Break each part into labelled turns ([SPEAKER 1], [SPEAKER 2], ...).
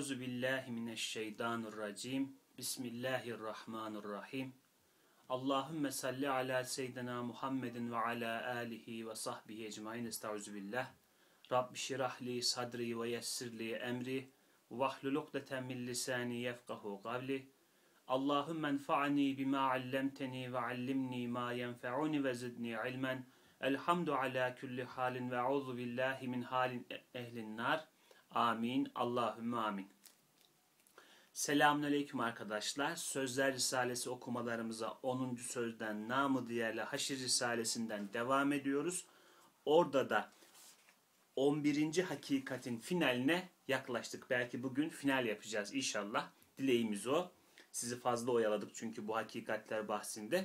[SPEAKER 1] Euzu billahi mineşşeytanirracim. Bismillahirrahmanirrahim. Allahümme salli ala seyyidina Muhammedin ve ala alihi ve sahbihi ecmaîn. Estaizu billah. Rabbi şirahli sadri ve yessirli emri vahlul ukdeten min lisani yefkahu kavli. Allahümme enfa'ni bima allemteni ve allimni ma yenfe'uni ve zidni ilmen. Elhamdu ala kulli halin ve euzu billahi min halin ehlin nar. Amin. Allahümme amin. Selamünaleyküm arkadaşlar. Sözler Risalesi okumalarımıza 10. sözden namı diğerle Haşr Risalesinden devam ediyoruz. Orada da 11. hakikatin finaline yaklaştık. Belki bugün final yapacağız inşallah. Dileğimiz o. Sizi fazla oyaladık çünkü bu hakikatler bahsinde.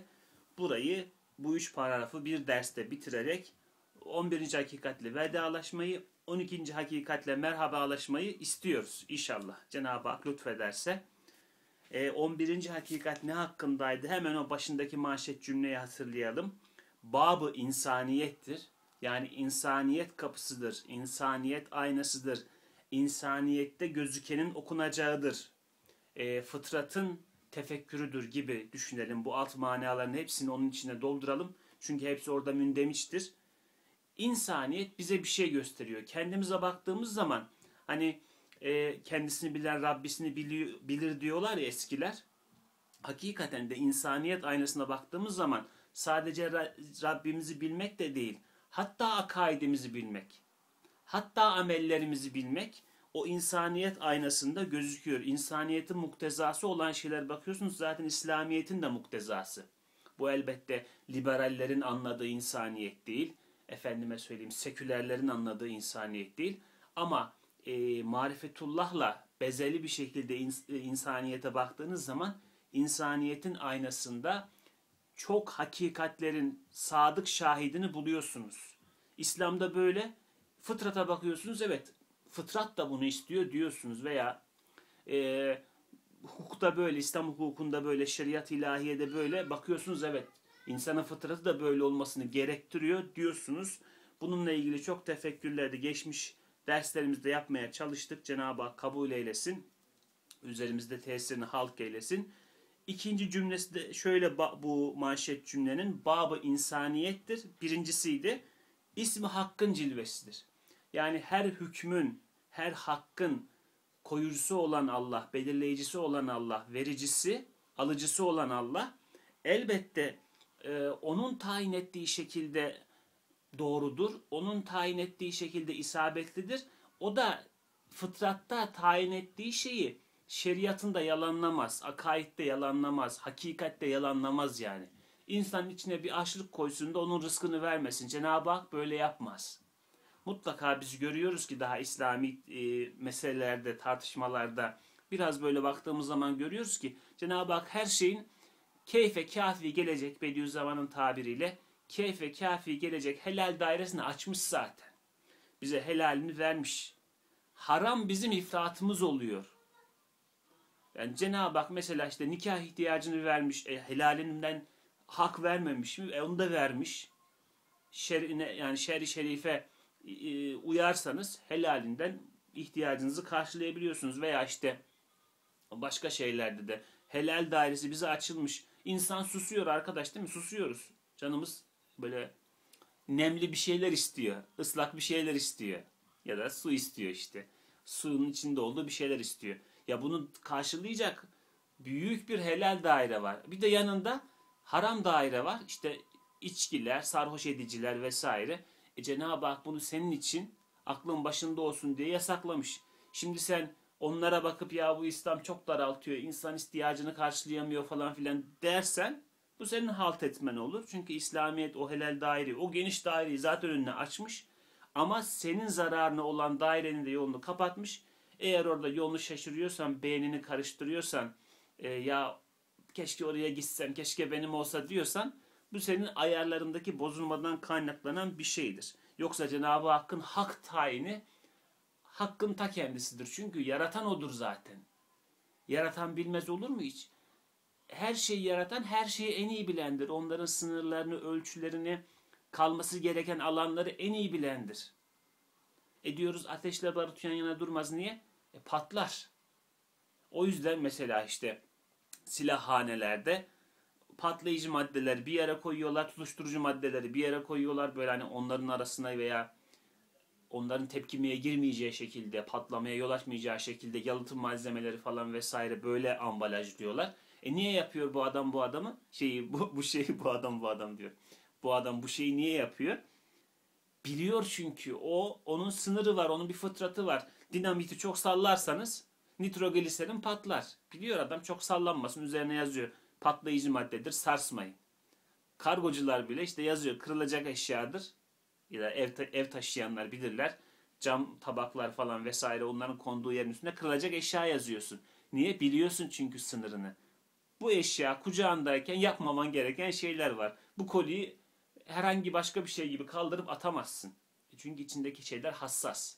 [SPEAKER 1] Bu 3 paragrafı bir derste bitirerek 11. hakikatle vedalaşmayı, 12. hakikatle merhabalaşmayı istiyoruz inşallah. Cenab-ı Hak lütfederse. 11. hakikat ne hakkındaydı? Hemen o başındaki manşet cümleyi hatırlayalım. Bab-ı insaniyettir. Yani insaniyet kapısıdır. İnsaniyet aynasıdır. İnsaniyette gözükenin okunacağıdır. Fıtratın tefekkürüdür gibi düşünelim. Bu alt manaların hepsini onun içine dolduralım. Çünkü hepsi orada mündemiştir. İnsaniyet bize bir şey gösteriyor. Kendimize baktığımız zaman hani kendisini bilen Rabbisini bilir diyorlar ya eskiler. Hakikaten de insaniyet aynasına baktığımız zaman sadece Rabbimizi bilmek de değil. Hatta akaidimizi bilmek. Hatta amellerimizi bilmek o insaniyet aynasında gözüküyor. İnsaniyetin muktezası olan şeyler bakıyorsunuz zaten İslamiyet'in de muktezası. Bu elbette liberallerin anladığı insaniyet değil. Efendime söyleyeyim sekülerlerin anladığı insaniyet değil. Ama marifetullah'la bezeli bir şekilde insaniyete baktığınız zaman insaniyetin aynasında çok hakikatlerin sadık şahidini buluyorsunuz. İslam'da böyle. Fıtrata bakıyorsunuz, evet fıtrat da bunu istiyor diyorsunuz veya hukukta böyle, İslam hukukunda böyle, şeriat ilahiyede böyle bakıyorsunuz, evet insanın fıtratı da böyle olmasını gerektiriyor diyorsunuz. Bununla ilgili çok tefekkürlerde geçmiş derslerimizde yapmaya çalıştık. Cenab-ı Hak kabul eylesin. Üzerimizde tesirini halk eylesin. İkinci cümlesi de şöyle, bu manşet cümlenin babı insaniyettir. Birincisiydi. İsmi hakkın cilvesidir. Yani her hükmün, her hakkın koyucusu olan Allah, belirleyicisi olan Allah, vericisi, alıcısı olan Allah elbette onun tayin ettiği şekilde doğrudur. Onun tayin ettiği şekilde isabetlidir. O da fıtratta tayin ettiği şeyi şeriatında yalanlamaz, akaidde yalanlamaz, hakikatte yalanlamaz yani. İnsanın içine bir açlık koysun da onun rızkını vermesin. Cenab-ı Hak böyle yapmaz. Mutlaka biz görüyoruz ki daha İslami meselelerde, tartışmalarda biraz böyle baktığımız zaman görüyoruz ki Cenab-ı Hak her şeyin keyfe kafi gelecek, Bediüzzaman'ın tabiriyle keyfe kafi gelecek helal dairesini açmış zaten. Bize helalini vermiş. Haram bizim ifratımız oluyor. Yani Cenab-ı Hak mesela işte nikah ihtiyacını vermiş, helalinden hak vermemiş mi? Onu da vermiş. Yani şer-i şerife uyarsanız helalinden ihtiyacınızı karşılayabiliyorsunuz. Veya işte başka şeylerde de helal dairesi bize açılmış. İnsan susuyor arkadaş, değil mi? Susuyoruz. Canımız böyle nemli bir şeyler istiyor. Islak bir şeyler istiyor. Ya da su istiyor işte. Suyun içinde olduğu bir şeyler istiyor. Ya bunu karşılayacak büyük bir helal daire var. Bir de yanında haram daire var. İşte içkiler, sarhoş ediciler vesaire. Cenab-ı Hak bunu senin için aklın başında olsun diye yasaklamış. Şimdi sen onlara bakıp ya bu İslam çok daraltıyor, insan ihtiyacını karşılayamıyor falan filan dersen bu senin halt etmen olur. Çünkü İslamiyet o helal daireyi, o geniş daireyi zaten önüne açmış. Ama senin zararına olan dairenin de yolunu kapatmış. Eğer orada yolunu şaşırıyorsan, beynini karıştırıyorsan, ya keşke oraya gitsem, keşke benim olsa diyorsan, bu senin ayarlarındaki bozulmadan kaynaklanan bir şeydir. Yoksa Cenab-ı Hakk'ın hak tayini hakkın ta kendisidir. Çünkü yaratan odur zaten. Yaratan bilmez olur mu hiç? Her şeyi yaratan her şeyi en iyi bilendir. Onların sınırlarını, ölçülerini, kalması gereken alanları en iyi bilendir. Diyoruz ateşle barut yan yana durmaz. Niye? Patlar. O yüzden mesela işte silahhanelerde patlayıcı maddeleri bir yere koyuyorlar, tutuşturucu maddeleri bir yere koyuyorlar. Böyle hani onların arasına veya onların tepkimeye girmeyeceği şekilde, patlamaya yol açmayacağı şekilde yalıtım malzemeleri falan vesaire böyle ambalajlıyorlar. Niye yapıyor bu adam bu adamı? Bu şeyi bu adam diyor. Bu adam bu şeyi niye yapıyor? Biliyor çünkü onun sınırı var, onun bir fıtratı var. Dinamiti çok sallarsanız nitrogliserin patlar. Biliyor adam çok sallanmasın üzerine yazıyor. Patlayıcı maddedir sarsmayın. Kargocular bile işte yazıyor kırılacak eşyadır. Ya da ev taşıyanlar bilirler. Cam tabaklar falan vesaire onların konduğu yerin üstünde kırılacak eşya yazıyorsun. Niye? Biliyorsun çünkü sınırını. Bu eşya kucağındayken yapmaman gereken şeyler var. Bu koliyi herhangi başka bir şey gibi kaldırıp atamazsın. Çünkü içindeki şeyler hassas.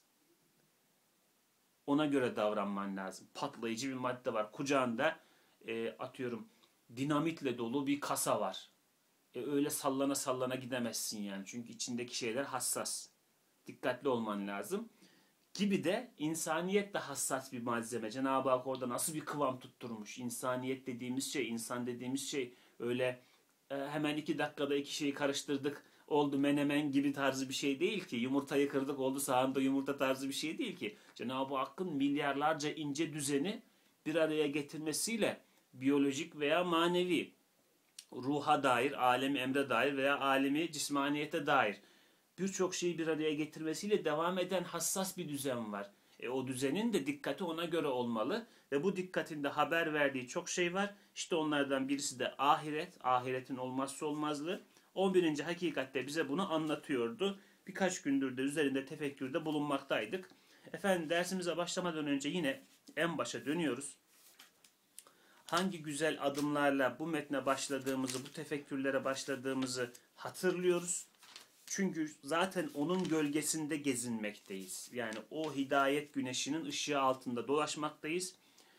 [SPEAKER 1] Ona göre davranman lazım. Patlayıcı bir madde var. Kucağında atıyorum dinamitle dolu bir kasa var. Öyle sallana sallana gidemezsin yani. Çünkü içindeki şeyler hassas. Dikkatli olman lazım. Gibi de insaniyet de hassas bir malzeme. Cenab-ı Hak orada nasıl bir kıvam tutturmuş. İnsaniyet dediğimiz şey, insan dediğimiz şey öyle hemen 2 dakikada 2 şeyi karıştırdık oldu menemen gibi tarzı bir şey değil ki. Yumurtayı kırdık oldu sahanda yumurta tarzı bir şey değil ki. Cenab-ı Hakk'ın milyarlarca ince düzeni bir araya getirmesiyle biyolojik veya manevi, ruha dair, alemi emre dair veya alemi cismaniyete dair birçok şeyi bir araya getirmesiyle devam eden hassas bir düzen var. O düzenin de dikkati ona göre olmalı ve bu dikkatin de haber verdiği çok şey var. İşte onlardan birisi de ahiret, ahiretin olmazsa olmazlığı. 11. hakikatte bize bunu anlatıyordu. Birkaç gündür de üzerinde tefekkürde bulunmaktaydık. Efendim dersimize başlamadan önce yine en başa dönüyoruz. Hangi güzel adımlarla bu metne başladığımızı, bu tefekkürlere başladığımızı hatırlıyoruz. Çünkü zaten onun gölgesinde gezinmekteyiz. Yani o hidayet güneşinin ışığı altında dolaşmaktayız.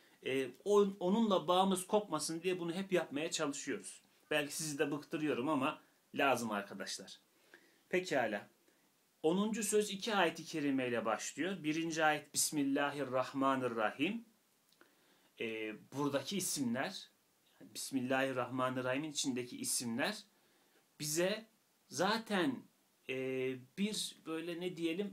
[SPEAKER 1] Onunla bağımız kopmasın diye bunu hep yapmaya çalışıyoruz. Belki sizi de bıktırıyorum ama lazım arkadaşlar. Pekala. 10. söz 2 ayet-i kerimeyle başlıyor. 1. ayet Bismillahirrahmanirrahim. Buradaki isimler, Bismillahirrahmanirrahim'in içindeki isimler bize zaten bir böyle ne diyelim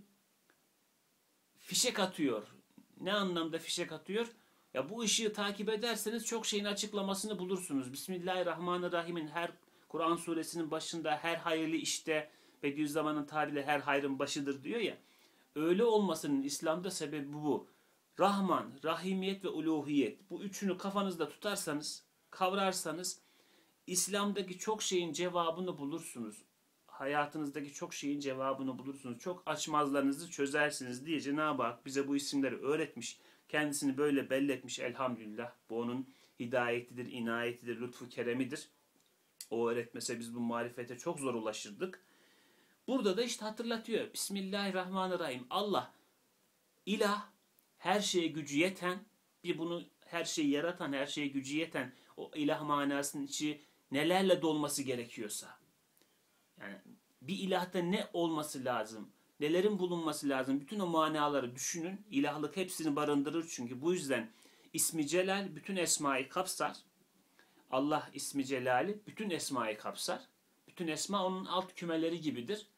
[SPEAKER 1] fişek atıyor. Ne anlamda fişek atıyor? Ya bu ışığı takip ederseniz çok şeyin açıklamasını bulursunuz. Bismillahirrahmanirrahim'in her Kur'an suresinin başında her hayırlı işte Bediüzzaman'ın tabiriyle her hayrın başıdır diyor ya. Öyle olmasının İslam'da sebebi bu. Rahman, Rahimiyet ve Uluhiyet. Bu üçünü kafanızda tutarsanız, kavrarsanız İslam'daki çok şeyin cevabını bulursunuz. Hayatınızdaki çok şeyin cevabını bulursunuz. Çok açmazlarınızı çözersiniz diye Cenab-ı Hak bize bu isimleri öğretmiş. Kendisini böyle belletmiş elhamdülillah. Bu onun hidayetidir, inayetidir, lütfu keremidir. O öğretmese biz bu marifete çok zor ulaşırdık. Burada da işte hatırlatıyor. Bismillahirrahmanirrahim. Allah, ilah, her şeye gücü yeten, bir bunu her şeyi yaratan, her şeye gücü yeten o ilah manasının içi nelerle dolması gerekiyorsa. Yani bir ilahta ne olması lazım? Nelerin bulunması lazım? Bütün o manaları düşünün. İlahlık hepsini barındırır çünkü. Bu yüzden ismi celal bütün esmayı kapsar. Allah ismi celali bütün esmayı kapsar. Bütün esma onun alt kümeleri gibidir.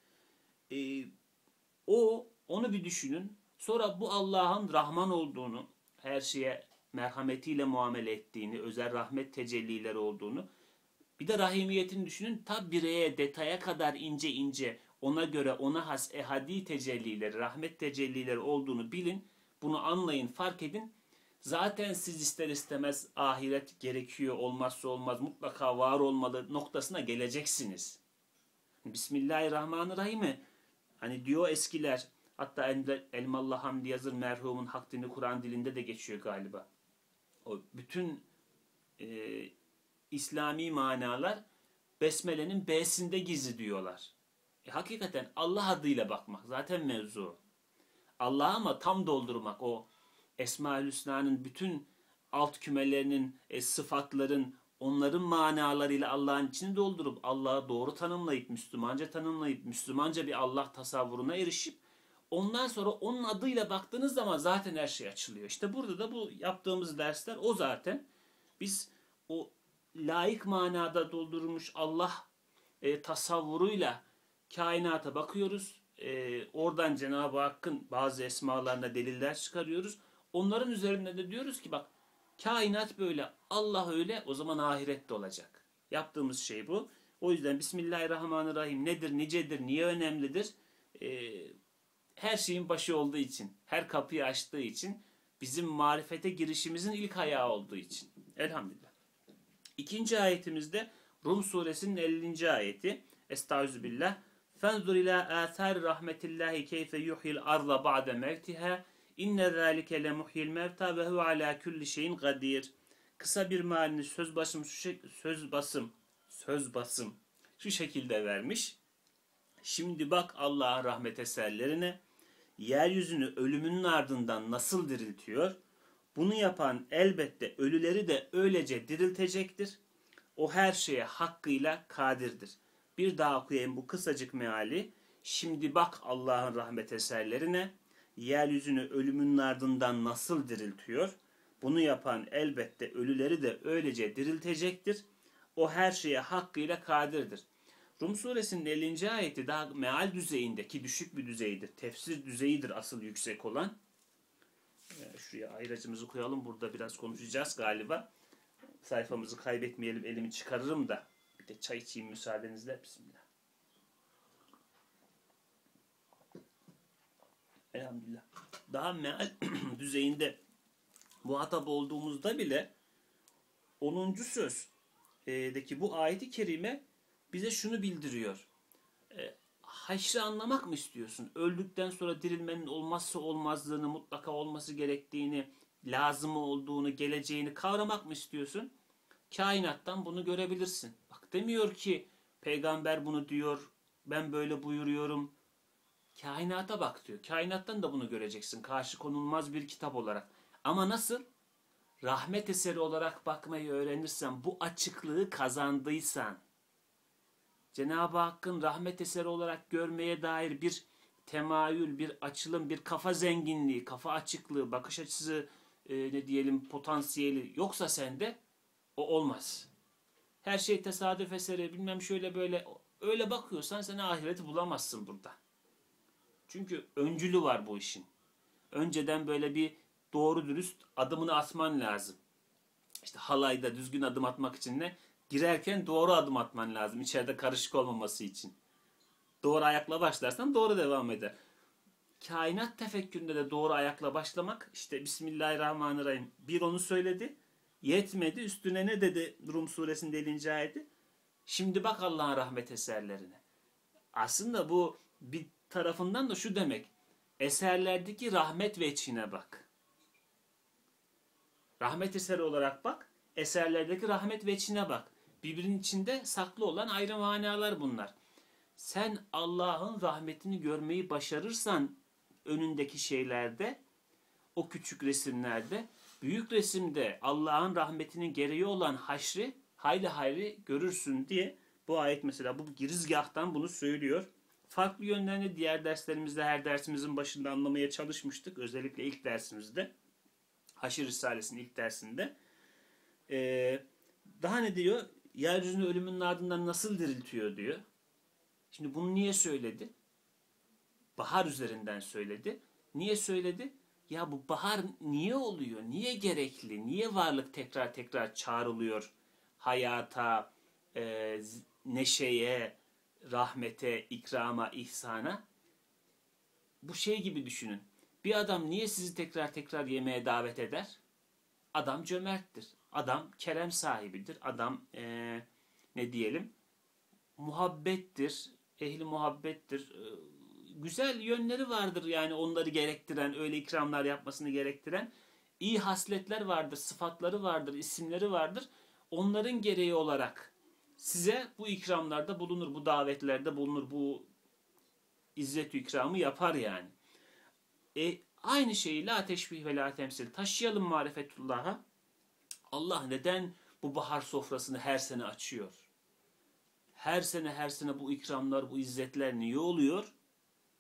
[SPEAKER 1] Onu bir düşünün. Sonra bu Allah'ın Rahman olduğunu, her şeye merhametiyle muamele ettiğini, özel rahmet tecellileri olduğunu, bir de rahimiyetini düşünün. Ta bireye, detaya kadar ince ince ona göre ona has ehadi tecellileri, rahmet tecellileri olduğunu bilin. Bunu anlayın, fark edin. Zaten siz ister istemez ahiret gerekiyor, olmazsa olmaz, mutlaka var olmalı noktasına geleceksiniz. Bismillahirrahmanirrahim. Hani diyor eskiler, hatta Elmalı Hamdi Yazır merhumun Hak Dini Kur'an dilinde de geçiyor galiba. O bütün İslami manalar Besmele'nin B'sinde gizli diyorlar. Hakikaten Allah adıyla bakmak zaten mevzu. Allah'a ama tam doldurmak, o Esma-ül Hüsna'nın bütün alt kümelerinin, sıfatların, onların manalarıyla Allah'ın içini doldurup Allah'ı doğru tanımlayıp, Müslümanca bir Allah tasavvuruna erişip Ondan sonra onun adıyla baktığınız zaman zaten her şey açılıyor. İşte burada da bu yaptığımız dersler o zaten. Biz o laik manada doldurulmuş Allah tasavvuruyla kainata bakıyoruz. Oradan Cenab-ı Hakk'ın bazı esmalarına deliller çıkarıyoruz. Onların üzerinde de diyoruz ki bak kainat böyle, Allah öyle, o zaman ahirette olacak. Yaptığımız şey bu. O yüzden Bismillahirrahmanirrahim nedir, nicedir, niye önemlidir? Her şeyin başı olduğu için, her kapıyı açtığı için, bizim marifete girişimizin ilk ayağı olduğu için. Elhamdülillah. İkinci ayetimizde Rum suresinin 50. ayeti. Estağfirullah. Fenzur ila athar rahmetillahi keyfe yuhyil arda ba'de mevtiha inne zalike le muhyil mevta ve hu ala kulli şeyin kadir. Kısa bir mealini söz basım şu şekilde vermiş. Şimdi bak Allah'ın rahmet eserlerine, yeryüzünü ölümünün ardından nasıl diriltiyor? Bunu yapan elbette ölüleri de öylece diriltecektir. O her şeye hakkıyla kadirdir. Bir daha okuyayım bu kısacık meali. Şimdi bak Allah'ın rahmet eserlerine, yeryüzünü ölümünün ardından nasıl diriltiyor? Bunu yapan elbette ölüleri de öylece diriltecektir. O her şeye hakkıyla kadirdir. Rum suresinin 50. ayeti daha meal düzeyindeki düşük bir düzeydir. Tefsir düzeyidir asıl yüksek olan. Şuraya ayracımızı koyalım. Burada biraz konuşacağız galiba. Sayfamızı kaybetmeyelim. Elimi çıkarırım da. Bir de çay içeyim müsaadenizle. Bismillah. Elhamdülillah. Daha meal düzeyinde muhatap olduğumuzda bile 10. sözdeki bu ayeti kerime bize şunu bildiriyor. Haşrı anlamak mı istiyorsun? Öldükten sonra dirilmenin olmazsa olmazlığını, mutlaka olması gerektiğini, lazımı olduğunu, geleceğini kavramak mı istiyorsun? Kainattan bunu görebilirsin. Bak demiyor ki peygamber bunu diyor, ben böyle buyuruyorum. Kainata bak diyor. Kainattan da bunu göreceksin. Karşı konulmaz bir kitap olarak. Ama nasıl? Rahmet eseri olarak bakmayı öğrenirsen, bu açıklığı kazandıysan, Cenab-ı Hakk'ın rahmet eseri olarak görmeye dair bir temayül, bir açılım, bir kafa zenginliği, kafa açıklığı, bakış açısı, potansiyeli yoksa sende o olmaz. Her şey tesadüf eseri, bilmem şöyle böyle, öyle bakıyorsan sen ahireti bulamazsın burada. Çünkü öncülü var bu işin. Önceden böyle bir doğru dürüst adımını atman lazım. İşte halayda düzgün adım atmak için ne? Girerken doğru adım atman lazım. İçeride karışık olmaması için. Doğru ayakla başlarsan doğru devam eder. Kainat tefekküründe de doğru ayakla başlamak, işte Bismillahirrahmanirrahim. Bir onu söyledi. Yetmedi. Üstüne ne dedi Rum suresinin 50. ayeti? Şimdi bak Allah'ın rahmet eserlerine. Aslında bu bir tarafından da şu demek. Eserlerdeki rahmet veçhine bak. Rahmet eseri olarak bak. Eserlerdeki rahmet veçhine bak. Birbirinin içinde saklı olan ayrı manalar bunlar. Sen Allah'ın rahmetini görmeyi başarırsan önündeki şeylerde, o küçük resimlerde, büyük resimde Allah'ın rahmetinin gereği olan haşri hayli hayli görürsün diye bu ayet mesela bu girizgahtan bunu söylüyor. Farklı yönlerini diğer derslerimizde, her dersimizin başında anlamaya çalışmıştık. Özellikle ilk dersimizde. Haşr Risalesi'nin ilk dersinde. Daha ne diyor? Yeryüzünü ölümünün ardından nasıl diriltiyor diyor. Şimdi bunu niye söyledi? Bahar üzerinden söyledi. Niye söyledi? Ya bu bahar niye oluyor? Niye gerekli? Niye varlık tekrar tekrar çağrılıyor? Hayata, neşeye, rahmete, ikrama, ihsana. Bu şey gibi düşünün. Bir adam niye sizi tekrar tekrar yemeğe davet eder? Adam cömerttir. Adam kerem sahibidir. Adam muhabbettir. Ehli muhabbettir. Güzel yönleri vardır yani onları gerektiren, öyle ikramlar yapmasını gerektiren. İyi hasletler vardır, sıfatları vardır, isimleri vardır. Onların gereği olarak size bu ikramlarda bulunur, bu davetlerde bulunur, bu izzet-ü ikramı yapar yani. Aynı şeyi la teşbih ve la temsil taşıyalım marifetullah'a. Allah neden bu bahar sofrasını her sene açıyor? Her sene bu ikramlar, bu izzetler niye oluyor?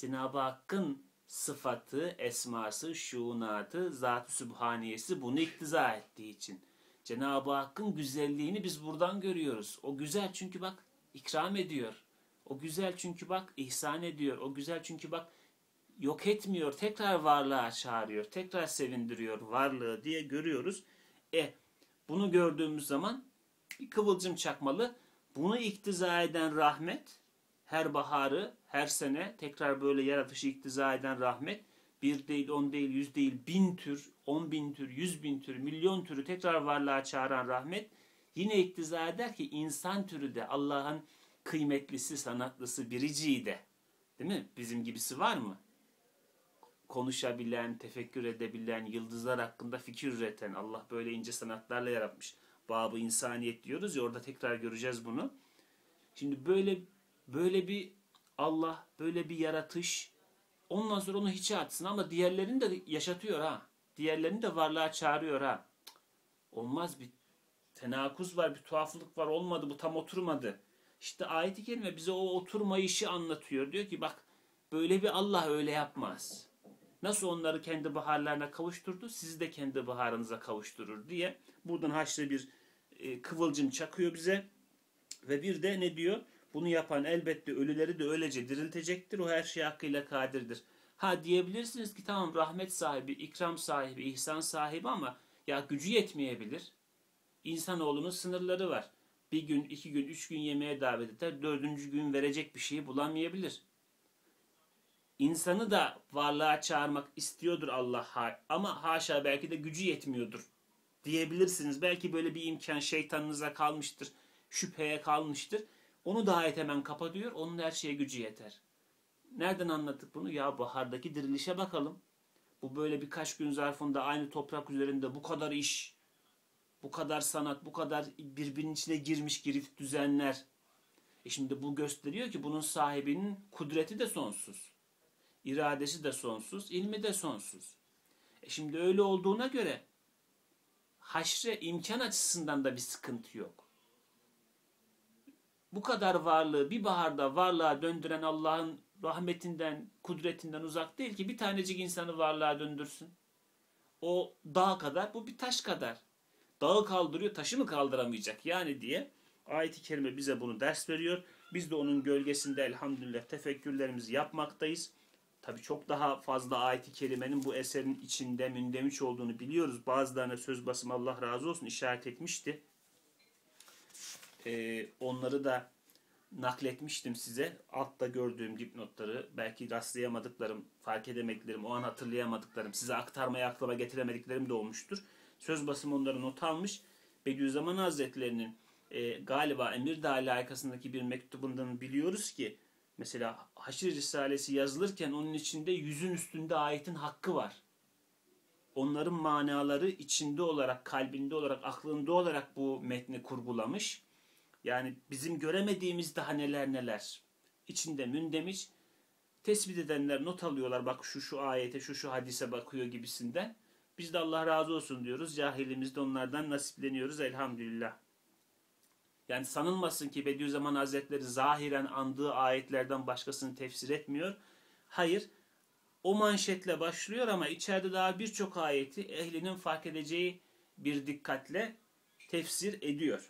[SPEAKER 1] Cenab-ı Hakk'ın sıfatı, esması, şuunatı, Zat-ı Sübhaniyesi bunu iktiza ettiği için. Cenab-ı Hakk'ın güzelliğini biz buradan görüyoruz. O güzel çünkü bak ikram ediyor. O güzel çünkü bak ihsan ediyor. O güzel çünkü bak yok etmiyor. Tekrar varlığa çağırıyor. Tekrar sevindiriyor varlığı diye görüyoruz. Bunu gördüğümüz zaman bir kıvılcım çakmalı. Bunu iktiza eden rahmet, her baharı, her sene tekrar böyle yaratışı iktiza eden rahmet, bir değil, 10 değil, 100 değil, 1000 tür, 10.000 tür, 100.000 tür, milyon türü tekrar varlığa çağıran rahmet yine iktiza eder ki insan türü de Allah'ın kıymetlisi, sanatlısı, biriciği de. Değil mi? Bizim gibisi var mı? Konuşabilen, tefekkür edebilen, yıldızlar hakkında fikir üreten, Allah böyle ince sanatlarla yaratmış. Bab-ı insaniyet diyoruz ya, orada tekrar göreceğiz bunu. Şimdi böyle bir Allah, böyle bir yaratış, ondan sonra onu hiçe atsın ama diğerlerini de yaşatıyor ha. Diğerlerini de varlığa çağırıyor ha. Olmaz, bir tenakuz var, bir tuhaflık var, olmadı, bu tam oturmadı. İşte ayet-i kerime bize o oturmayışı anlatıyor. Diyor ki bak, böyle bir Allah öyle yapmaz. Nasıl onları kendi baharlarına kavuşturdu, sizi de kendi baharınıza kavuşturur diye buradan haşre bir kıvılcım çakıyor bize. Ve bir de ne diyor? Bunu yapan elbette ölüleri de öylece diriltecektir. O her şeye hakkıyla kadirdir. Ha diyebilirsiniz ki tamam, rahmet sahibi, ikram sahibi, ihsan sahibi ama ya gücü yetmeyebilir. İnsanoğlunun sınırları var. Bir gün, 2 gün, 3 gün yemeğe davet eder. 4. gün verecek bir şeyi bulamayabilir. İnsanı da varlığa çağırmak istiyordur Allah ama haşa belki de gücü yetmiyordur diyebilirsiniz. Belki böyle bir imkan şeytanınıza kalmıştır, şüpheye kalmıştır. Onu da ayet hemen kapatıyor. Onun her şeye gücü yeter. Nereden anlattık bunu? Ya bahardaki dirilişe bakalım. Bu böyle birkaç gün zarfında aynı toprak üzerinde bu kadar iş, bu kadar sanat, bu kadar birbirinin içine girmiş girift düzenler. Şimdi bu gösteriyor ki bunun sahibinin kudreti de sonsuz. İradesi de sonsuz, ilmi de sonsuz. Şimdi öyle olduğuna göre haşre imkan açısından da bir sıkıntı yok. Bu kadar varlığı bir baharda varlığa döndüren Allah'ın rahmetinden, kudretinden uzak değil ki bir tanecik insanı varlığa döndürsün. O dağ kadar, bu bir taş kadar. Dağı kaldırıyor, taşı mı kaldıramayacak yani diye ayet-i kerime bize bunu ders veriyor. Biz de onun gölgesinde elhamdülillah tefekkürlerimizi yapmaktayız. Tabii çok daha fazla ayet-i kerimenin bu eserin içinde mündemiş olduğunu biliyoruz. Bazılarına söz basımı Allah razı olsun işaret etmişti. Onları da nakletmiştim size. Altta gördüğüm dipnotları, belki rastlayamadıklarım, fark edemediklerim, o an hatırlayamadıklarım, size aktarmaya aklıma getiremediklerim de olmuştur. Söz basımı onları not almış. Bediüzzaman Hazretleri'nin galiba Emirdağ alakasındaki bir mektubundan biliyoruz ki mesela Haşr Risalesi yazılırken onun içinde 100'ün üstünde ayetin hakkı var. Onların manaları içinde olarak, kalbinde olarak, aklında olarak bu metni kurgulamış. Yani bizim göremediğimiz daha neler neler. İçinde mündemiş. Tespit edenler not alıyorlar. Bak şu ayete, şu hadise bakıyor gibisinden. Biz de Allah razı olsun diyoruz. Cahilimizde onlardan nasipleniyoruz elhamdülillah. Yani sanılmasın ki Bediüzzaman Hazretleri zahiren andığı ayetlerden başkasını tefsir etmiyor. Hayır, o manşetle başlıyor ama içeride daha birçok ayeti ehlinin fark edeceği bir dikkatle tefsir ediyor.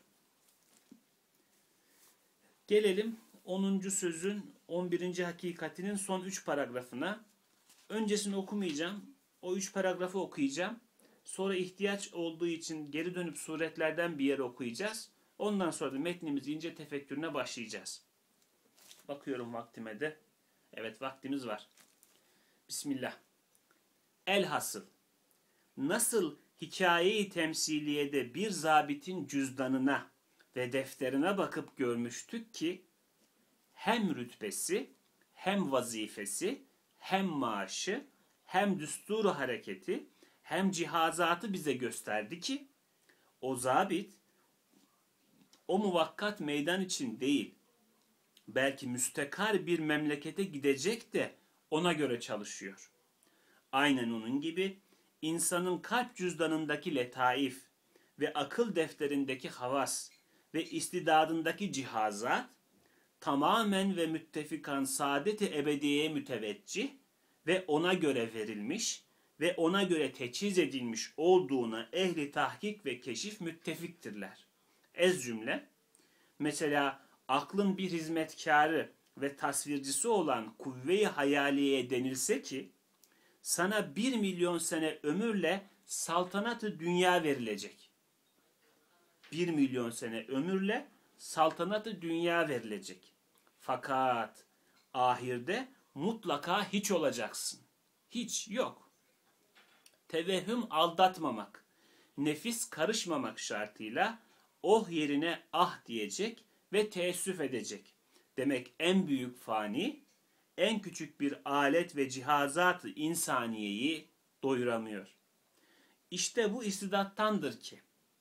[SPEAKER 1] Gelelim 10. sözün 11. hakikatinin son 3 paragrafına. Öncesini okumayacağım. O 3 paragrafı okuyacağım. Sonra ihtiyaç olduğu için geri dönüp suretlerden bir yere okuyacağız. Ondan sonra da metnimizi ince tefekkürüne başlayacağız. Bakıyorum vaktime de. Evet, vaktimiz var. Bismillah. Elhasıl, nasıl hikaye-i temsiliyede bir zabitin cüzdanına ve defterine bakıp görmüştük ki hem rütbesi, hem vazifesi, hem maaşı, hem düsturu hareketi, hem cihazatı bize gösterdi ki o zabit o muvakkat meydan için değil, belki müstekar bir memlekete gidecek de ona göre çalışıyor. Aynen onun gibi insanın kalp cüzdanındaki letaif ve akıl defterindeki havas ve istidadındaki cihazat tamamen ve müttefikan saadet-i ebediyeye müteveccih ve ona göre verilmiş ve ona göre teçhiz edilmiş olduğuna ehli tahkik ve keşif müttefiktirler. Ez cümle, mesela aklın bir hizmetkarı ve tasvircisi olan kuvve-i hayaliye denilse ki, sana 1 milyon sene ömürle saltanat-ı dünya verilecek. 1 milyon sene ömürle saltanat-ı dünya verilecek. Fakat ahirde mutlaka hiç olacaksın. Hiç yok. Tevehhüm aldatmamak, nefis karışmamak şartıyla oh yerine ah diyecek ve teessüf edecek. Demek en büyük fani, en küçük bir alet ve cihazat-ı insaniyeyi doyuramıyor. İşte bu istidattandır ki,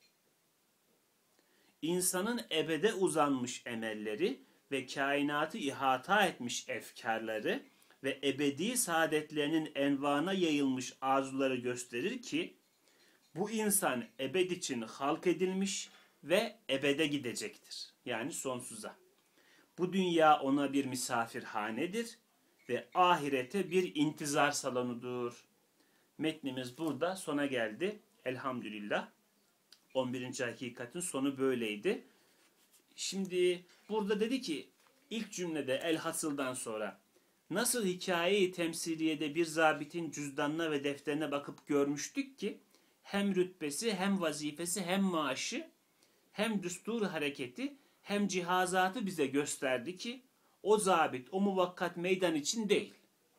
[SPEAKER 1] insanın ebede uzanmış emelleri ve kainatı ihata etmiş efkarları ve ebedi saadetlerinin envana yayılmış arzuları gösterir ki, bu insan ebed için halk edilmiş ve ebede gidecektir. Yani sonsuza. Bu dünya ona bir misafirhanedir ve ahirete bir intizar salonudur. Metnimiz burada sona geldi. Elhamdülillah. 11. hakikatin sonu böyleydi. Şimdi burada dedi ki ilk cümlede elhasıldan sonra nasıl hikaye-i temsiliyede bir zabitin cüzdanına ve defterine bakıp görmüştük ki hem rütbesi hem vazifesi hem maaşı hem düstur hareketi hem cihazatı bize gösterdi ki o zabit o muvakkat meydan için değil.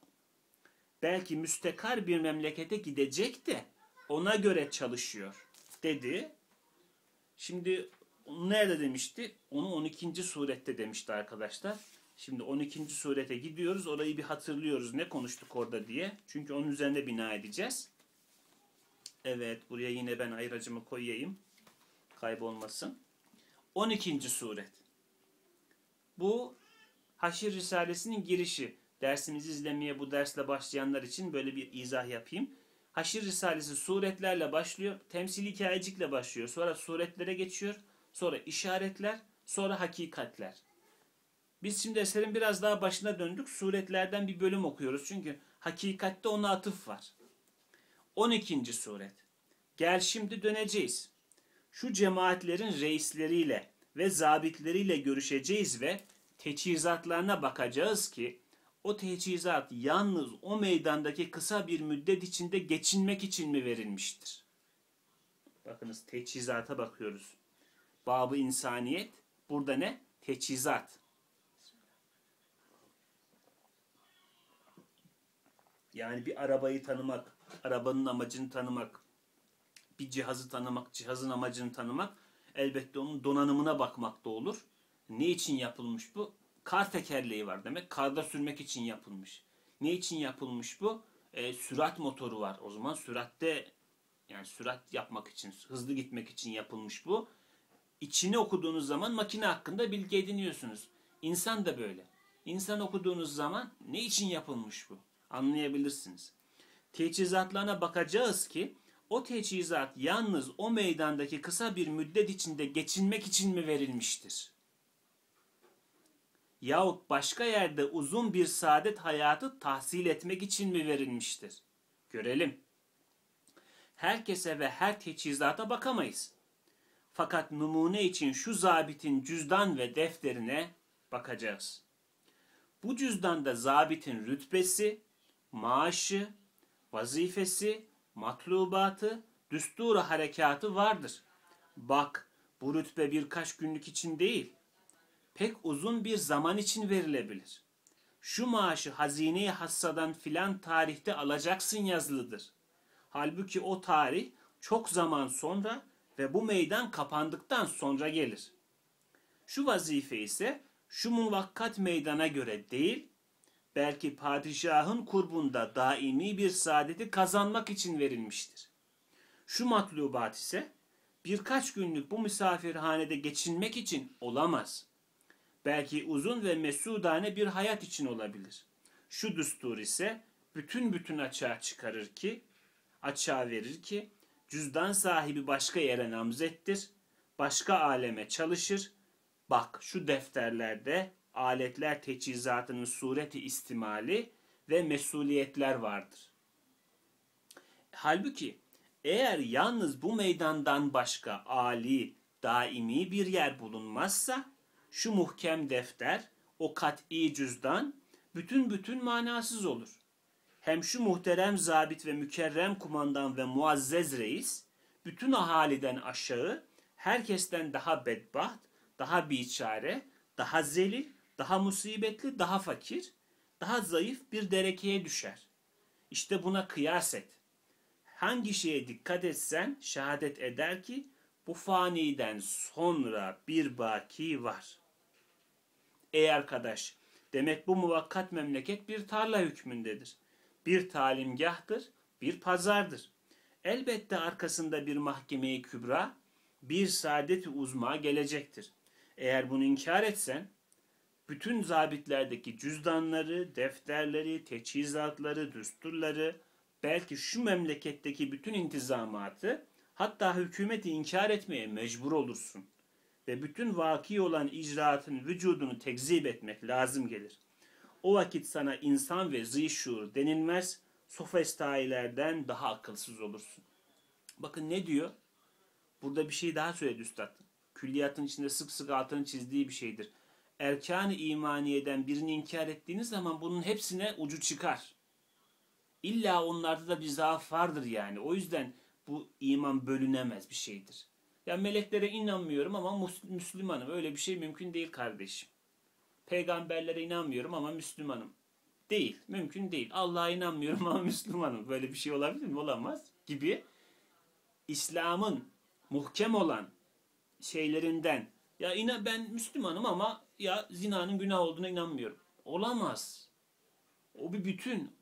[SPEAKER 1] Belki müstekar bir memlekete gidecek de ona göre çalışıyor dedi. Şimdi nerede demişti? Onu 12. surette demişti arkadaşlar. Şimdi 12. surete gidiyoruz. Orayı bir hatırlıyoruz. Ne konuştuk orada diye. Çünkü onun üzerine bina edeceğiz. Evet, buraya yine ben ayracımı koyayım. Kaybolmasın. 12. suret. Bu Haşr Risalesi'nin girişi. Dersimizi izlemeye bu dersle başlayanlar için böyle bir izah yapayım. Haşr Risalesi suretlerle başlıyor. Temsili hikayecikle başlıyor. Sonra suretlere geçiyor. Sonra işaretler. Sonra hakikatler. Biz şimdi eserin biraz daha başına döndük. Suretlerden bir bölüm okuyoruz. Çünkü hakikatte ona atıf var. 12. suret. Gel şimdi döneceğiz. Şu cemaatlerin reisleriyle ve zabitleriyle görüşeceğiz ve teçhizatlarına bakacağız ki o teçhizat yalnız o meydandaki kısa bir müddet içinde geçinmek için mi verilmiştir? Bakınız teçhizata bakıyoruz. Bab-ı insaniyet burada ne? Teçhizat. Yani bir arabayı tanımak, arabanın amacını tanımak, bir cihazı tanımak, cihazın amacını tanımak, elbette onun donanımına bakmak da olur. Ne için yapılmış bu? Kar tekerleği var demek. Karda sürmek için yapılmış. Ne için yapılmış bu? Sürat motoru var. O zaman yani sürat yapmak için, hızlı gitmek için yapılmış bu. İçini okuduğunuz zaman makine hakkında bilgi ediniyorsunuz. İnsan da böyle. İnsan okuduğunuz zaman ne için yapılmış bu? Anlayabilirsiniz. Teçhizatlarına bakacağız ki o teçhizat yalnız o meydandaki kısa bir müddet içinde geçinmek için mi verilmiştir? Yahut başka yerde uzun bir saadet hayatı tahsil etmek için mi verilmiştir? Görelim. Herkese ve her teçhizata bakamayız. Fakat numune için şu zabitin cüzdan ve defterine bakacağız. Bu cüzdanda zabitin rütbesi, maaşı, vazifesi, matlubatı, düstur-u harekatı vardır. Bak, bu rütbe birkaç günlük için değil, pek uzun bir zaman için verilebilir. Şu maaşı hazine-i hassadan filan tarihte alacaksın yazılıdır. Halbuki o tarih çok zaman sonra ve bu meydan kapandıktan sonra gelir. Şu vazife ise şu muvakkat meydana göre değil, belki padişahın kurbunda daimi bir saadeti kazanmak için verilmiştir. Şu matlubat ise birkaç günlük bu misafirhanede geçinmek için olamaz. Belki uzun ve mesudane bir hayat için olabilir. Şu düstur ise bütün açığa verir ki, cüzdan sahibi başka yere namzettir, başka aleme çalışır. Bak şu defterlerde aletler teçhizatının sureti istimali ve mesuliyetler vardır. Halbuki eğer yalnız bu meydandan başka âli, daimi bir yer bulunmazsa şu muhkem defter, o kat'i cüzdan bütün manasız olur. Hem şu muhterem zabit ve mükerrem kumandan ve muazzez reis bütün ahaliden aşağı, herkesten daha bedbaht, daha biçare, daha zelil, daha musibetli, daha fakir, daha zayıf bir derekeye düşer. İşte buna kıyas et. Hangi şeye dikkat etsen şehadet eder ki bu faniden sonra bir baki var. Ey arkadaş, demek bu muvakkat memleket bir tarla hükmündedir. Bir talimgahtır, bir pazardır. Elbette arkasında bir mahkeme-i kübra, bir saadet-i uzma gelecektir. Eğer bunu inkar etsen, bütün zabitlerdeki cüzdanları, defterleri, teçhizatları, düsturları, belki şu memleketteki bütün intizamatı, hatta hükümeti inkar etmeye mecbur olursun. Ve bütün vaki olan icraatın vücudunu tekzip etmek lazım gelir. O vakit sana insan ve zîşûr denilmez, sofistailerden daha akılsız olursun. Bakın ne diyor? Burada bir şey daha söyledi üstad. Külliyatın içinde sık sık altını çizdiği bir şeydir. Erkan-ı imaniyeden birini inkar ettiğiniz zaman bunun hepsine ucu çıkar. İlla onlarda da bir zaaf vardır yani. O yüzden bu iman bölünemez bir şeydir. Ya meleklere inanmıyorum ama Müslümanım. Öyle bir şey mümkün değil kardeşim. Peygamberlere inanmıyorum ama Müslümanım. Değil. Mümkün değil. Allah'a inanmıyorum ama Müslümanım. Böyle bir şey olabilir mi? Olamaz. Gibi İslam'ın muhkem olan şeylerinden ya ben Müslümanım ama ya zinanın günah olduğuna inanmıyorum. Olamaz. O bir bütün.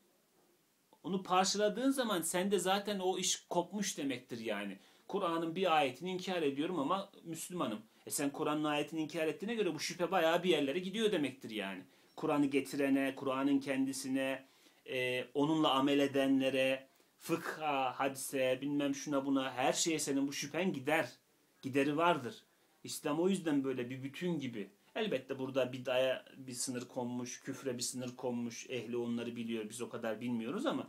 [SPEAKER 1] Onu parçaladığın zaman sende zaten o iş kopmuş demektir yani. Kur'an'ın bir ayetini inkar ediyorum ama Müslümanım. Sen Kur'an'ın ayetini inkar ettiğine göre bu şüphe bayağı bir yerlere gidiyor demektir yani. Kur'an'ı getirene, Kur'an'ın kendisine, onunla amel edenlere, fıkha, hadise, bilmem şuna buna her şeye senin bu şüphen gider. Gideri vardır. İslam o yüzden böyle bir bütün gibi. Elbette burada bid'aya bir sınır konmuş, küfre bir sınır konmuş. Ehli onları biliyor, biz o kadar bilmiyoruz ama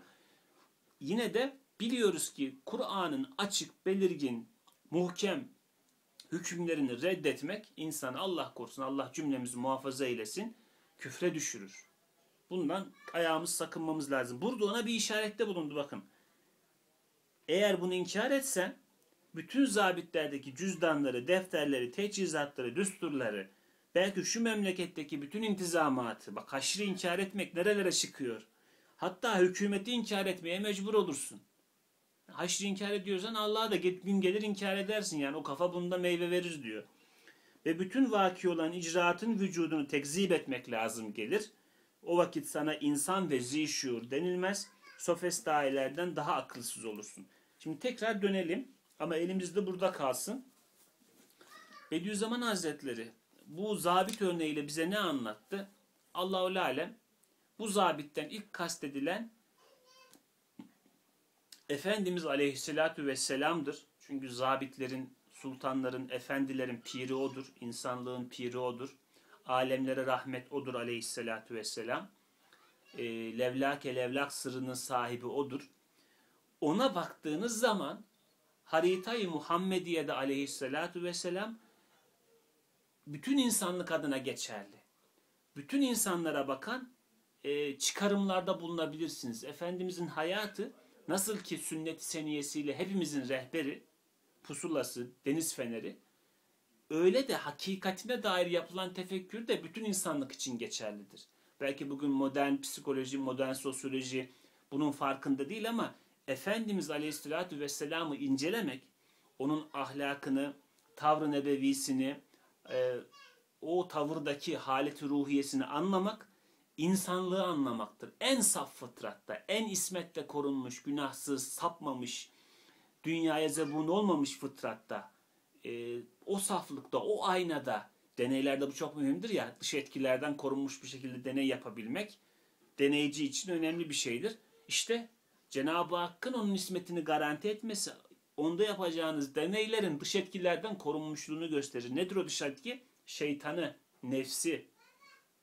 [SPEAKER 1] yine de biliyoruz ki Kur'an'ın açık, belirgin, muhkem hükümlerini reddetmek insan Allah korusun, Allah cümlemizi muhafaza eylesin, küfre düşürür. Bundan ayağımız sakınmamız lazım. Burada ona bir işarette bulundu bakın. Eğer bunu inkar etsen bütün zabitlerdeki cüzdanları, defterleri, teçhizatları, düsturları, belki şu memleketteki bütün intizamatı, bak haşri inkar etmek nerelere çıkıyor. Hatta hükümeti inkar etmeye mecbur olursun. Haşri inkar ediyorsan Allah'a da gün gelir inkar edersin yani o kafa bunda meyve verir diyor. Ve bütün vaki olan icraatın vücudunu tekzip etmek lazım gelir. O vakit sana insan ve zîşûr denilmez. Sofistailerden daha akılsız olursun. Şimdi tekrar dönelim ama elimizde burada kalsın. Bediüzzaman Hazretleri bu zabit örneğiyle bize ne anlattı? Allahu alem bu zabitten ilk kastedilen Efendimiz Aleyhisselatü Vesselam'dır. Çünkü zabitlerin, sultanların, efendilerin piri odur. İnsanlığın piri odur. Alemlere rahmet odur Aleyhisselatü Vesselam. Levlake levlak sırrının sahibi odur. Ona baktığınız zaman Haritayı Muhammediye'de Aleyhisselatü Vesselam bütün insanlık adına geçerli. Bütün insanlara bakan çıkarımlarda bulunabilirsiniz. Efendimizin hayatı nasıl ki sünnet-i seniyesiyle hepimizin rehberi, pusulası, deniz feneri, öyle de hakikatine dair yapılan tefekkür de bütün insanlık için geçerlidir. Belki bugün modern psikoloji, modern sosyoloji bunun farkında değil ama Efendimiz Aleyhisselatü Vesselam'ı incelemek, onun ahlakını, tavrı nebevisini, o tavırdaki haleti ruhiyesini anlamak, insanlığı anlamaktır. En saf fıtratta, en ismette korunmuş, günahsız, sapmamış, dünyaya zebun olmamış fıtratta, o saflıkta, o aynada, deneylerde bu çok mühimdir ya, dış etkilerden korunmuş bir şekilde deney yapabilmek, deneyci için önemli bir şeydir. İşte Cenab-ı Hakk'ın onun ismetini garanti etmesi, onda yapacağınız deneylerin dış etkilerden korunmuşluğunu gösterir. Nedir o dış etki? Şeytanı, nefsi,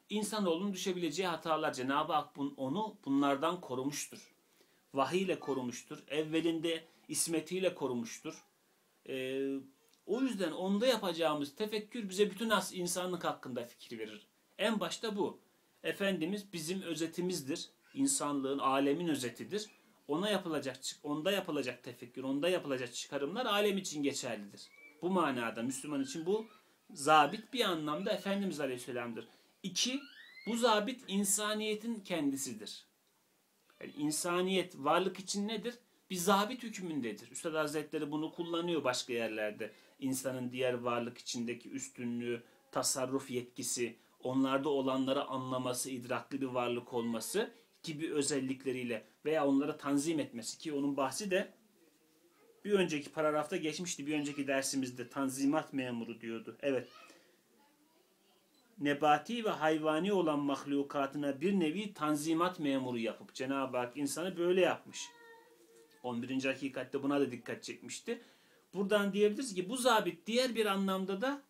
[SPEAKER 1] insanoğlunun düşebileceği hatalar. Cenab-ı Hak onu bunlardan korumuştur. Vahiy ile korumuştur. Evvelinde ismetiyle korumuştur. O yüzden onda yapacağımız tefekkür bize bütün insanlık hakkında fikir verir. En başta bu. Efendimiz bizim özetimizdir. İnsanlığın, alemin özetidir. Onda yapılacak tefekkür, onda yapılacak çıkarımlar alem için geçerlidir. Bu manada Müslüman için bu zabit bir anlamda Efendimiz Aleyhisselam'dır. 2. Bu zabit insaniyetin kendisidir. Yani insaniyet varlık için nedir? Bir zabit hükmündedir. Üstad Hazretleri bunu kullanıyor başka yerlerde. İnsanın diğer varlık içindeki üstünlüğü, tasarruf yetkisi, onlarda olanları anlaması, idrakli bir varlık olması gibi özellikleriyle veya onları tanzim etmesi, ki onun bahsi de bir önceki paragrafta geçmişti. Bir önceki dersimizde tanzimat memuru diyordu. Evet. Nebati ve hayvani olan mahlukatına bir nevi tanzimat memuru yapıp Cenab-ı Hak insanı böyle yapmış. 11. hakikatte buna da dikkat çekmişti. Buradan diyebiliriz ki bu zabit diğer bir anlamda da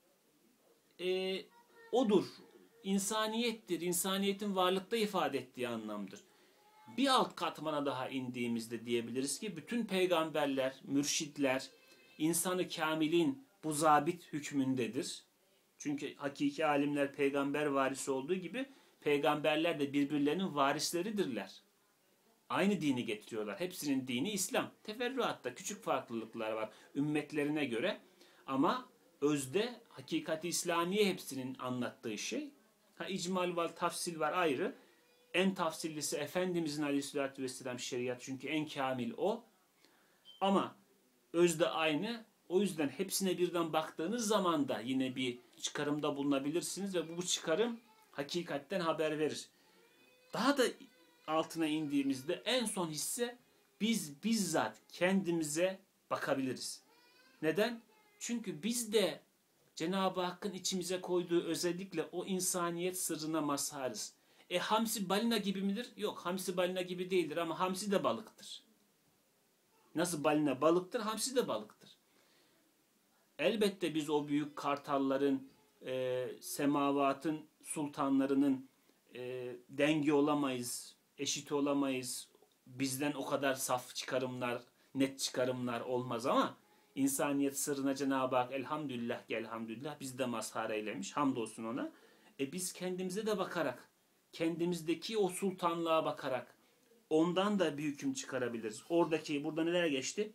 [SPEAKER 1] odur. İnsaniyettir. İnsaniyetin varlıkta ifade ettiği anlamdır. Bir alt katmana daha indiğimizde diyebiliriz ki bütün peygamberler, mürşitler, insanı kamilin bu zabit hükmündedir. Çünkü hakiki alimler peygamber varisi olduğu gibi peygamberler de birbirlerinin varisleridirler. Aynı dini getiriyorlar. Hepsinin dini İslam. Teferruatta küçük farklılıklar var ümmetlerine göre. Ama özde hakikati İslamiye hepsinin anlattığı şey. İcmal var, tafsil var ayrı. En tafsillisi Efendimizin Aleyhisselatü Vesselam şeriat, çünkü en kamil o. Ama özde aynı. O yüzden hepsine birden baktığınız zaman da yine bir çıkarımda bulunabilirsiniz ve bu çıkarım hakikatten haber verir. Daha da altına indiğimizde en son hisse biz bizzat kendimize bakabiliriz. Neden? Çünkü biz de Cenab-ı Hakk'ın içimize koyduğu özellikle o insaniyet sırrına mazharız. Hamsi balina gibi midir? Yok, hamsi balina gibi değildir ama hamsi de balıktır. Nasıl balina balıktır, hamsi de balıktır. Elbette biz o büyük kartalların, semavatın sultanlarının dengi olamayız, eşit olamayız. Bizden o kadar saf çıkarımlar, net çıkarımlar olmaz ama insaniyet sırrına Cenab-ı Hak elhamdülillah ki elhamdülillah bizde mazhar eylemiş. Hamdolsun ona. Biz kendimize de bakarak, kendimizdeki o sultanlığa bakarak ondan da bir hüküm çıkarabiliriz. Burada neler geçti?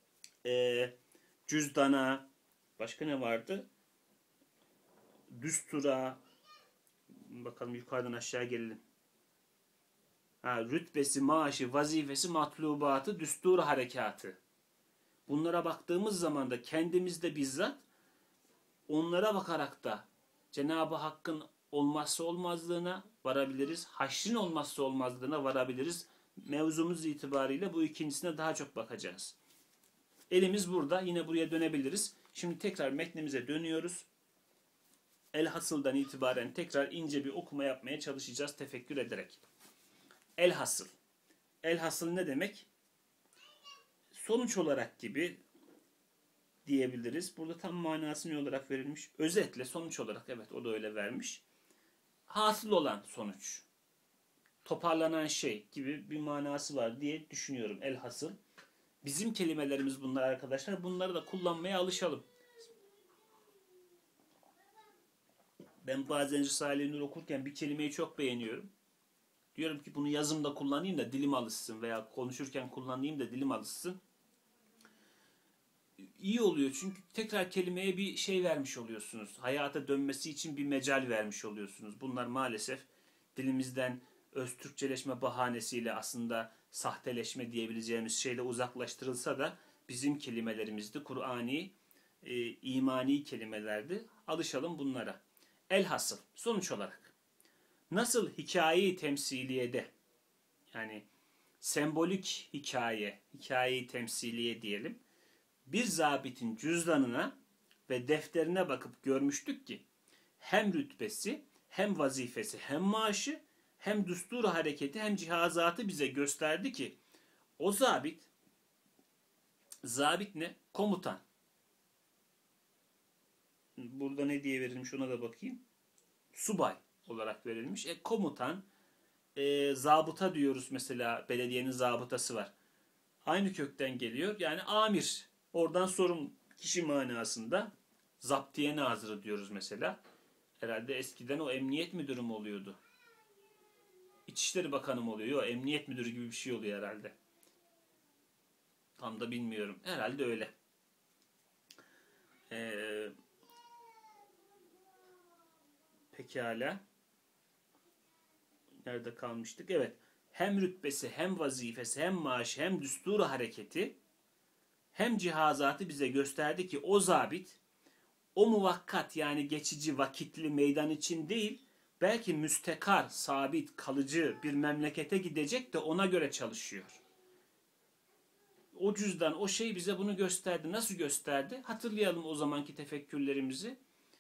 [SPEAKER 1] Cüzdana, başka ne vardı? Düstura, bakalım yukarıdan aşağı gelelim. Rütbesi, maaşı, vazifesi, matlubatı, düstur harekatı. Bunlara baktığımız zaman da kendimizde bizzat onlara bakarak da Cenab-ı Hakk'ın olmazsa olmazlığına varabiliriz. Haşrin olmazsa olmazlığına varabiliriz. Mevzumuz itibariyle bu ikincisine daha çok bakacağız. Elimiz burada. Yine buraya dönebiliriz. Şimdi tekrar metnimize dönüyoruz. Elhasıl'dan itibaren tekrar ince bir okuma yapmaya çalışacağız tefekkür ederek. Elhasıl. Elhasıl ne demek? Sonuç olarak gibi diyebiliriz. Burada tam manası ne olarak verilmiş? Özetle, sonuç olarak, evet o da öyle vermiş. Hasıl olan sonuç. Toparlanan şey gibi bir manası var diye düşünüyorum elhasıl. Bizim kelimelerimiz bunlar arkadaşlar. Bunları da kullanmaya alışalım. Ben bazen Risale-i Nur okurken bir kelimeyi çok beğeniyorum. Diyorum ki bunu yazımda kullanayım da dilim alışsın veya konuşurken kullanayım da dilim alışsın. İyi oluyor çünkü tekrar kelimeye bir şey vermiş oluyorsunuz. Hayata dönmesi için bir mecal vermiş oluyorsunuz. Bunlar maalesef dilimizden öz Türkçeleşme bahanesiyle aslında sahteleşme diyebileceğimiz şeyle uzaklaştırılsa da bizim kelimelerimizdi. Kur'ani, imani kelimelerdi. Alışalım bunlara. Elhasıl, sonuç olarak. Nasıl hikaye-i temsiliyede, yani sembolik hikaye-i temsiliye diyelim, bir zabitin cüzdanına ve defterine bakıp görmüştük ki hem rütbesi, hem vazifesi, hem maaşı, hem düstur hareketi, hem cihazatı bize gösterdi ki o zabit ne? Komutan. Burada ne diye verilmiş ona da bakayım. Subay. olarak verilmiş. Komutan, zabıta diyoruz mesela, belediyenin zabıtası var. Aynı kökten geliyor. Yani amir. Oradan sorumlu kişi manasında. Zaptiye nazırı diyoruz mesela. Herhalde eskiden o emniyet müdürü mü oluyordu? İçişleri Bakanı mı oluyor? Yok, emniyet müdürü gibi bir şey oluyor herhalde. Tam da bilmiyorum. Herhalde öyle. Pekala. Nerede kalmıştık? Evet. Hem rütbesi, hem vazifesi, hem maaşı, hem düsturu hareketi, hem cihazatı bize gösterdi ki o zabit, o muvakkat yani geçici, vakitli meydan için değil, belki müstekar, sabit, kalıcı bir memlekete gidecek de ona göre çalışıyor. O cüzdan, o şey bize bunu gösterdi. Nasıl gösterdi? Hatırlayalım o zamanki tefekkürlerimizi.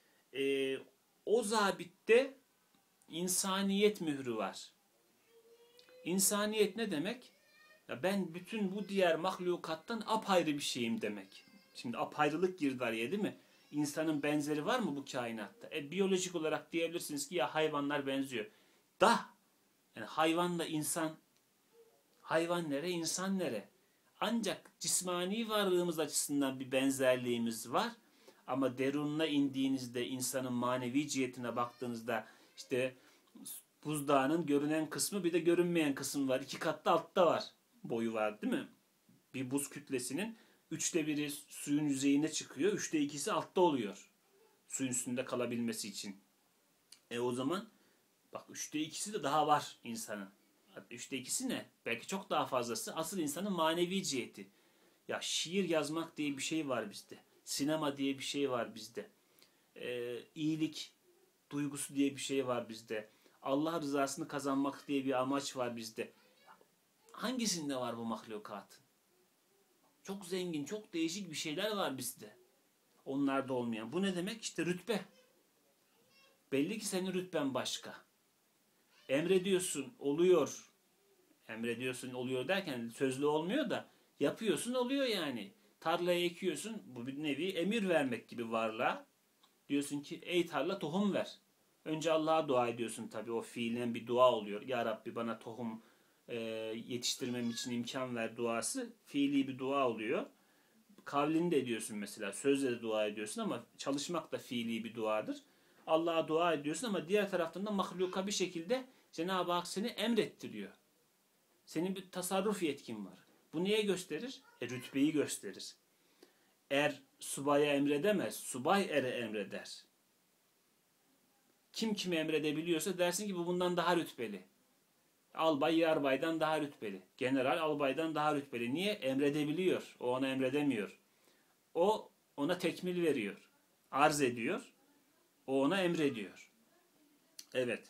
[SPEAKER 1] O zabitte insaniyet mührü var. İnsaniyet ne demek? Ya ben bütün bu diğer mahlukattan apayrı bir şeyim demek. Şimdi apayrılık girdi araya, değil mi? İnsanın benzeri var mı bu kainatta? Biyolojik olarak diyebilirsiniz ki ya hayvanlar benziyor. Yani hayvanla insan, hayvan nere, insan nere? Ancak cismani varlığımız açısından bir benzerliğimiz var. Ama derununa indiğinizde, insanın manevi cihetine baktığınızda, işte buzdağının görünen kısmı bir de görünmeyen kısmı var. 2 katta altta var. Boyu var, değil mi? Bir buz kütlesinin 1/3 suyun yüzeyine çıkıyor. 2/3'ü altta oluyor. Suyun üstünde kalabilmesi için. O zaman bak 2/3'ü de daha var insanın. 2/3'ü ne? Belki çok daha fazlası. Asıl insanın manevi ciheti. Ya şiir yazmak diye bir şey var bizde. Sinema diye bir şey var bizde. İyilik duygusu diye bir şey var bizde. Allah rızasını kazanmak diye bir amaç var bizde. Hangisinde var bu mahlukatın? Çok zengin, çok değişik bir şeyler var bizde. Onlarda olmayan. Bu ne demek? İşte rütbe. Belli ki senin rütben başka. Emrediyorsun, oluyor. Emrediyorsun, oluyor derken sözlü olmuyor da yapıyorsun, oluyor yani. Tarlaya ekiyorsun. Bu bir nevi emir vermek gibi varlığa. Diyorsun ki ey tarla tohum ver. Önce Allah'a dua ediyorsun tabii. O fiilen bir dua oluyor. Ya Rabbi bana tohum yetiştirmem için imkan ver duası. Fiili bir dua oluyor. Kavlini de ediyorsun mesela. Sözle de dua ediyorsun ama çalışmak da fiili bir duadır. Allah'a dua ediyorsun ama diğer taraftan da mahluka bir şekilde Cenab-ı Hak seni emrettiriyor. Senin bir tasarruf yetkin var. Bu neye gösterir? Rütbeyi gösterir. Er subaya emredemez, subay ere emreder. Kim kime emredebiliyorsa dersin ki bu bundan daha rütbeli. Albay yarbaydan daha rütbeli. General albaydan daha rütbeli. Niye? Emredebiliyor. O ona emredemiyor. O ona tekmil veriyor. Arz ediyor. O ona emrediyor. Evet.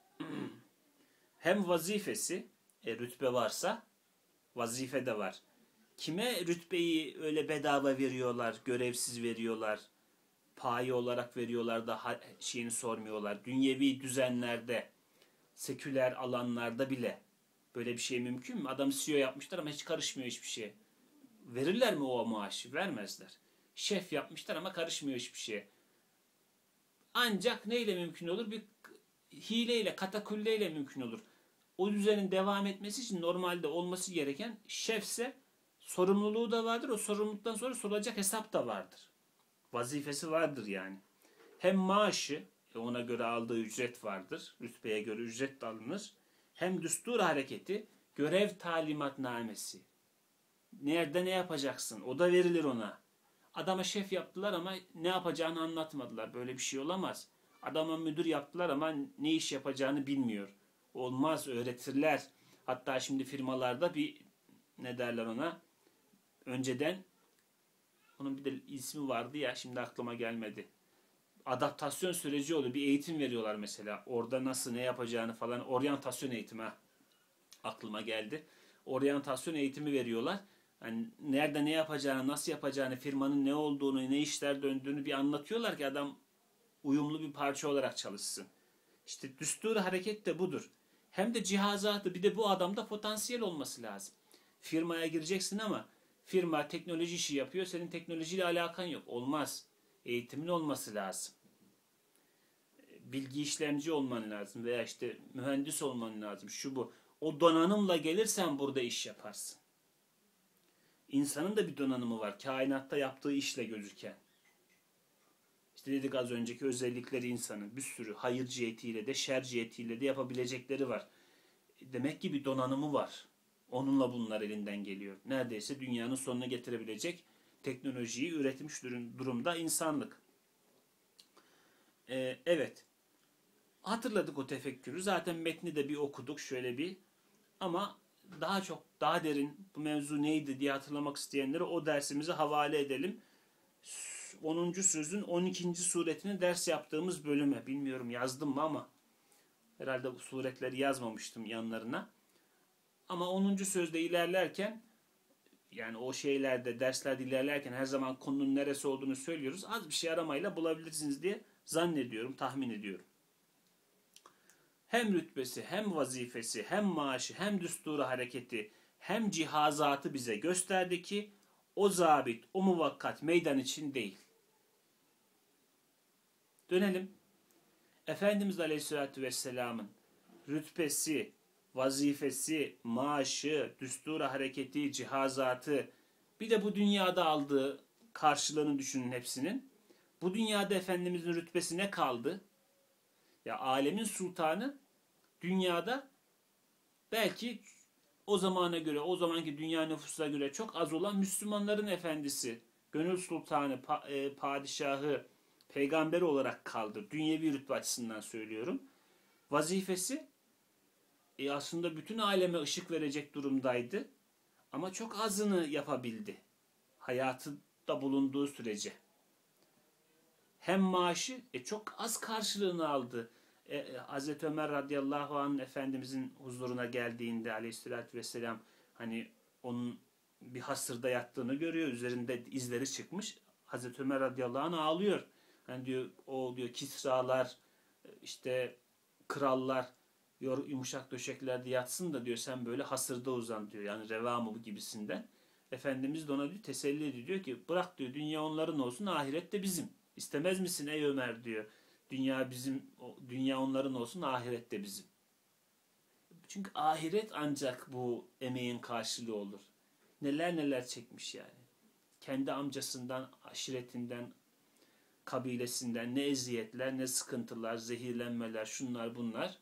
[SPEAKER 1] Hem vazifesi, rütbe varsa vazife de var. Kime rütbeyi öyle bedava veriyorlar, görevsiz veriyorlar, paye olarak veriyorlar da şeyini sormuyorlar. Dünyevi düzenlerde, seküler alanlarda bile böyle bir şey mümkün mü? Adam CEO yapmışlar ama hiç karışmıyor hiçbir şeye. Verirler mi o maaşı? Vermezler. Şef yapmışlar ama karışmıyor hiçbir şeye. Ancak neyle mümkün olur? Bir hileyle, katakulleyle mümkün olur. O düzenin devam etmesi için normalde olması gereken şefse sorumluluğu da vardır. O sorumluluktan sonra sorulacak hesap da vardır. Vazifesi vardır yani. Hem maaşı, ona göre aldığı ücret vardır. Rütbeye göre ücret de alınır. Hem düstur hareketi, görev talimatnamesi. Nerede ne yapacaksın? O da verilir ona. Adama şef yaptılar ama ne yapacağını anlatmadılar. Böyle bir şey olamaz. Adama müdür yaptılar ama ne iş yapacağını bilmiyor. Olmaz, öğretirler. Hatta şimdi firmalarda bir ne derler ona? Önceden onun bir de ismi vardı ya, şimdi aklıma gelmedi. Adaptasyon süreci oluyor. Bir eğitim veriyorlar mesela. Orada nasıl ne yapacağını falan. Oryantasyon eğitimi aklıma geldi. Oryantasyon eğitimi veriyorlar. Yani nerede ne yapacağını, nasıl yapacağını, firmanın ne olduğunu, ne işler döndüğünü bir anlatıyorlar ki adam uyumlu bir parça olarak çalışsın. İşte düstur hareket de budur. Hem de cihazatı, bir de bu adamda potansiyel olması lazım. Firmaya gireceksin ama firma teknoloji işi yapıyor. Senin teknolojiyle alakan yok. Olmaz. Eğitimin olması lazım. bilgi işlemci olman lazım veya işte mühendis olman lazım. Şu bu. O donanımla gelirsen burada iş yaparsın. İnsanın da bir donanımı var. Kainatta yaptığı işle gözüken. İşte dedik az önceki özellikleri insanın. Bir sürü hayır cihetiyle de şer cihetiyle de yapabilecekleri var. Demek ki bir donanımı var. Onunla bunlar elinden geliyor. Neredeyse dünyanın sonuna getirebilecek teknolojiyi üretmiş durumda insanlık. Evet. Hatırladık o tefekkürü. Zaten metni de bir okuduk şöyle bir. Ama daha çok, daha derin bu mevzu neydi diye hatırlamak isteyenlere o dersimizi havale edelim. 10. sözün 12. suretini ders yaptığımız bölüme. Bilmiyorum yazdım mı ama herhalde bu suretleri yazmamıştım yanlarına. Ama 10. sözde ilerlerken, yani o şeylerde, derslerde ilerlerken her zaman konunun neresi olduğunu söylüyoruz. Az bir şey aramayla bulabilirsiniz diye zannediyorum, tahmin ediyorum. Hem rütbesi, hem vazifesi, hem maaşı, hem düsturu hareketi, hem cihazatı bize gösterdi ki o zabit, o muvakkat meydan için değil. Dönelim. Efendimiz Aleyhisselatü Vesselam'ın rütbesi, vazifesi, maaşı, düsturu hareketi, cihazatı, bir de bu dünyada aldığı karşılığını düşünün hepsinin. Bu dünyada Efendimizin rütbesi ne kaldı? Ya alemin sultanı dünyada belki o zamana göre, o zamanki dünya nüfusuna göre çok az olan Müslümanların efendisi, gönül sultanı, padişahı, peygamberi olarak kaldı. Dünyevi rütbe açısından söylüyorum. Vazifesi aslında bütün aleme ışık verecek durumdaydı. Ama çok azını yapabildi. Hayatında bulunduğu sürece. Hem maaşı çok az karşılığını aldı. Hazreti Ömer radıyallahu anh Efendimizin huzuruna geldiğinde aleyhissalatü vesselam hani onun bir hasırda yattığını görüyor. Üzerinde izleri çıkmış. Hazreti Ömer radıyallahu anh ağlıyor. Hani diyor o diyor Kisralar işte krallar yumuşak döşeklerde yatsın da diyor sen böyle hasırda uzan diyor. Yani revamı gibisinden. Efendimiz de ona diyor, teselli ediyor. Diyor ki bırak diyor dünya onların olsun ahiret de bizim. İstemez misin ey Ömer diyor. Dünya bizim, dünya onların olsun ahiret de bizim. Çünkü ahiret ancak bu emeğin karşılığı olur. Neler neler çekmiş yani. Kendi amcasından, aşiretinden, kabilesinden ne eziyetler, ne sıkıntılar, zehirlenmeler, şunlar bunlar.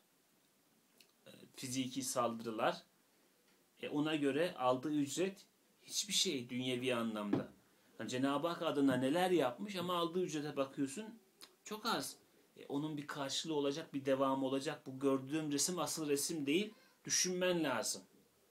[SPEAKER 1] Fiziki saldırılar. Ona göre aldığı ücret hiçbir şey dünyevi anlamda. Yani Cenab-ı Hak adına neler yapmış ama aldığı ücrete bakıyorsun çok az. Onun bir karşılığı olacak, bir devamı olacak. Bu gördüğüm resim asıl resim değil. Düşünmen lazım.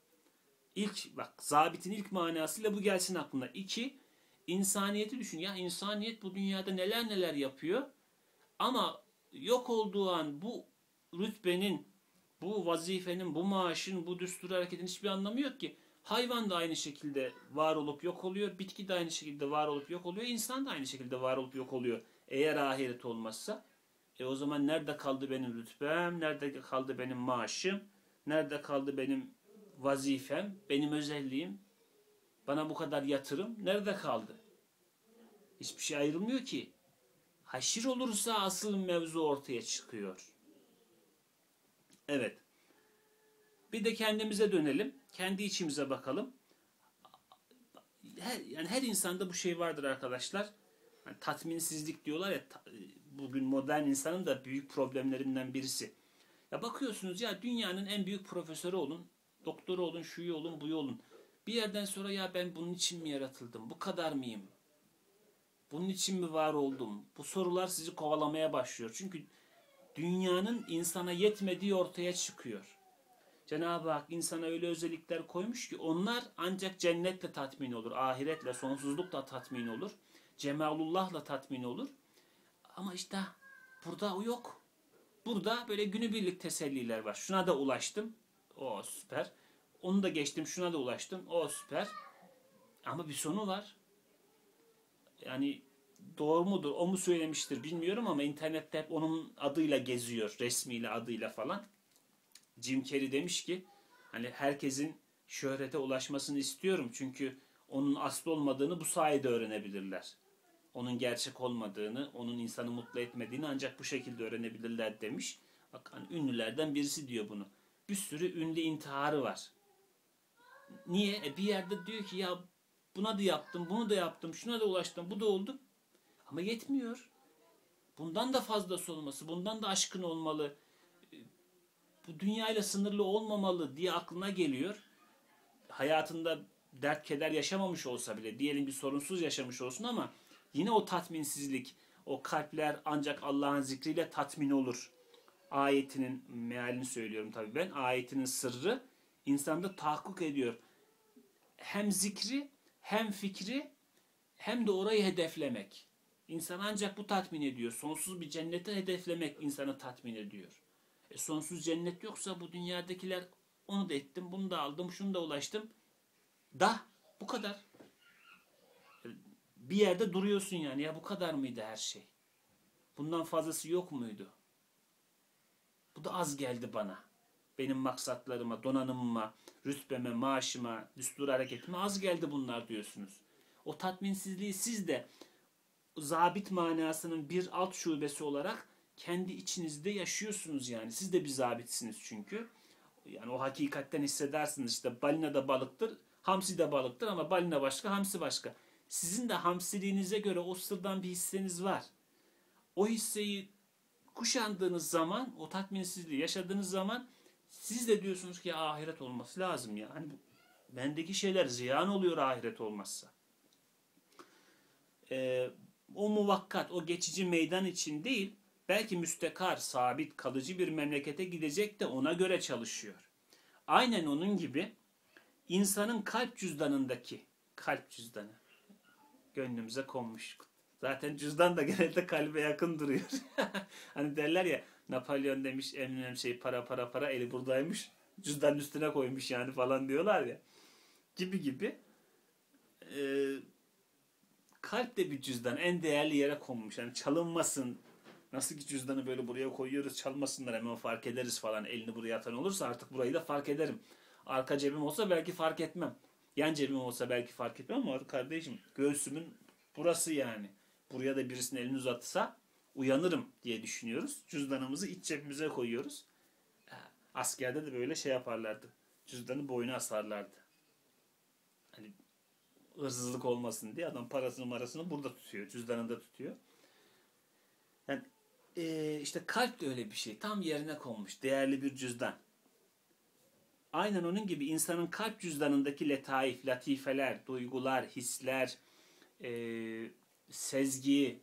[SPEAKER 1] Bak zabitin ilk manasıyla bu gelsin aklına. 2, insaniyeti düşün. Ya insaniyet bu dünyada neler neler yapıyor. Ama yok olduğu an bu rütbenin, bu vazifenin, bu maaşın, bu düstur hareketin hiçbir anlamı yok ki. Hayvan da aynı şekilde var olup yok oluyor. Bitki de aynı şekilde var olup yok oluyor. İnsan da aynı şekilde var olup yok oluyor. Eğer ahiret olmazsa o zaman nerede kaldı benim rütbem? Nerede kaldı benim maaşım? Nerede kaldı benim vazifem? Benim özelliğim? Bana bu kadar yatırım nerede kaldı? Hiçbir şey ayrılmıyor ki. Haşir olursa asıl mevzu ortaya çıkıyor. Evet. Bir de kendimize dönelim. Kendi içimize bakalım. Yani her insanda bu şey vardır arkadaşlar. Yani tatminsizlik diyorlar ya, bugün modern insanın da büyük problemlerinden birisi. Ya bakıyorsunuz ya dünyanın en büyük profesörü olun, doktoru olun, şuyu olun, buyu olun. Bir yerden sonra ya ben bunun için mi yaratıldım? Bu kadar mıyım? Bunun için mi var oldum? Bu sorular sizi kovalamaya başlıyor. Çünkü dünyanın insana yetmediği ortaya çıkıyor. Cenab-ı Hak insana öyle özellikler koymuş ki onlar ancak cennetle tatmin olur, ahiretle, sonsuzlukla tatmin olur, cemalullah'la tatmin olur. Ama işte burada o yok. Burada böyle günübirlik teselliler var. Şuna da ulaştım. O süper. Onu da geçtim. Şuna da ulaştım. O süper. Ama bir sonu var. Yani doğru mudur? O mu söylemiştir bilmiyorum ama internette hep onun adıyla geziyor. Resmiyle adıyla falan. Jim Carrey demiş ki hani herkesin şöhrete ulaşmasını istiyorum. Çünkü onun aslı olmadığını bu sayede öğrenebilirler. Onun gerçek olmadığını, onun insanı mutlu etmediğini ancak bu şekilde öğrenebilirler demiş. Bak hani ünlülerden birisi diyor bunu. Bir sürü ünlü intiharı var. Niye? Bir yerde diyor ki ya buna da yaptım, bunu da yaptım, şuna da ulaştım, bu da oldu. Ama yetmiyor. Bundan da fazlası olması, bundan da aşkın olmalı. Bu dünyayla sınırlı olmamalı diye aklına geliyor. Hayatında dert keder yaşamamış olsa bile, diyelim bir sorunsuz yaşamış olsun ama yine o tatminsizlik, o kalpler ancak Allah'ın zikriyle tatmin olur. Ayetinin mealini söylüyorum tabii ben. Ayetinin sırrı insanda tahakkuk ediyor. Hem zikri, hem fikri, hem de orayı hedeflemek. İnsan ancak bu tatmin ediyor. Sonsuz bir cennete hedeflemek insanı tatmin ediyor. Sonsuz cennet yoksa bu dünyadakiler onu da ettim, bunu da aldım, şunu da ulaştım. Bu kadar. Bir yerde duruyorsun yani. Ya bu kadar mıydı her şey? Bundan fazlası yok muydu? Bu da az geldi bana. Benim maksatlarıma, donanımıma, rütbeme, maaşıma, düstur hareketime az geldi bunlar diyorsunuz. O tatminsizliği siz de zabit manasının bir alt şubesi olarak kendi içinizde yaşıyorsunuz yani. Siz de bir zabitsiniz çünkü. Yani o hakikatten hissedersiniz. İşte balina da balıktır, hamsi de balıktır ama balina başka, hamsi başka. Sizin de hamsiliğinize göre o sırdan bir hisseniz var. O hisseyi kuşandığınız zaman, o tatminsizliği yaşadığınız zaman siz de diyorsunuz ki ahiret olması lazım ya. Hani bendeki şeyler ziyan oluyor ahiret olmazsa. O muvakkat, o geçici meydan için değil, belki müstekar, sabit, kalıcı bir memlekete gidecek de ona göre çalışıyor. Aynen onun gibi insanın kalp cüzdanındaki, kalp cüzdanı gönlümüze konmuş. Zaten cüzdan da genelde kalbe yakın duruyor. Hani derler ya, Napolyon demiş en önemli şey para para para, eli buradaymış. Cüzdanın üstüne koymuş yani falan diyorlar ya. Gibi gibi. Ee, Kalp de bir cüzdan, en değerli yere konmuş. Yani çalınmasın. Nasıl ki cüzdanı böyle buraya koyuyoruz, çalmasınlar hemen fark ederiz falan. Elini buraya atan olursa artık burayı da fark ederim. Arka cebim olsa belki fark etmem. Yan cebim olsa belki fark etmem ama kardeşim göğsümün burası yani. Buraya da birisinin elini uzatsa uyanırım diye düşünüyoruz. Cüzdanımızı iç cebimize koyuyoruz. Askerde de böyle şey yaparlardı. Cüzdanı boyuna asarlardı. Hani hırsızlık olmasın diye adam parasını marasını burada tutuyor. Cüzdanında tutuyor. Yani işte kalp de öyle bir şey. Tam yerine konmuş. Değerli bir cüzdan. Aynen onun gibi insanın kalp cüzdanındaki letaif, latifeler, duygular, hisler, sezgi,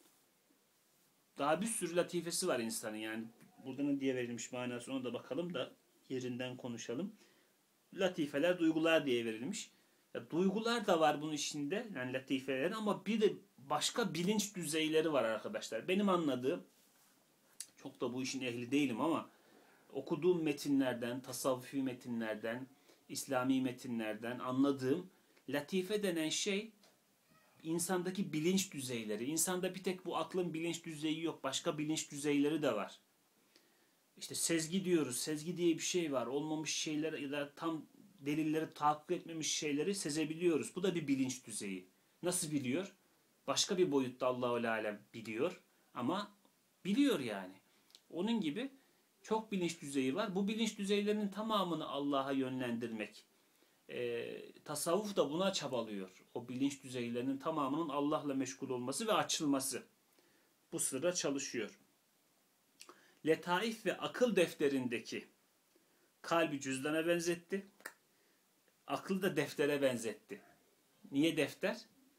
[SPEAKER 1] daha bir sürü latifesi var insanın yani. Burada ne diye verilmiş manası, ona da bakalım da yerinden konuşalım. Latifeler, duygular diye verilmiş. Ya, duygular da var bunun içinde yani latifelerin, ama bir de başka bilinç düzeyleri var arkadaşlar. Benim anladığım, çok da bu işin ehli değilim ama okuduğum metinlerden, tasavvufi metinlerden, İslami metinlerden anladığım latife denen şey insandaki bilinç düzeyleri. İnsanda bir tek bu aklın bilinç düzeyi yok. Başka bilinç düzeyleri de var. İşte sezgi diyoruz. Sezgi diye bir şey var. Olmamış şeyler ya da tam delilleri tahakkuk etmemiş şeyleri sezebiliyoruz. Bu da bir bilinç düzeyi. Nasıl biliyor? Başka bir boyutta Allahu Alem biliyor ama biliyor yani. Onun gibi çok bilinç düzeyi var. Bu bilinç düzeylerinin tamamını Allah'a yönlendirmek. Tasavvuf da buna çabalıyor. O bilinç düzeylerinin tamamının Allah'la meşgul olması ve açılması. Bu sırada çalışıyor. Letaif ve akıl defterindeki kalbi cüzdana benzetti. Aklı da deftere benzetti. Niye defter?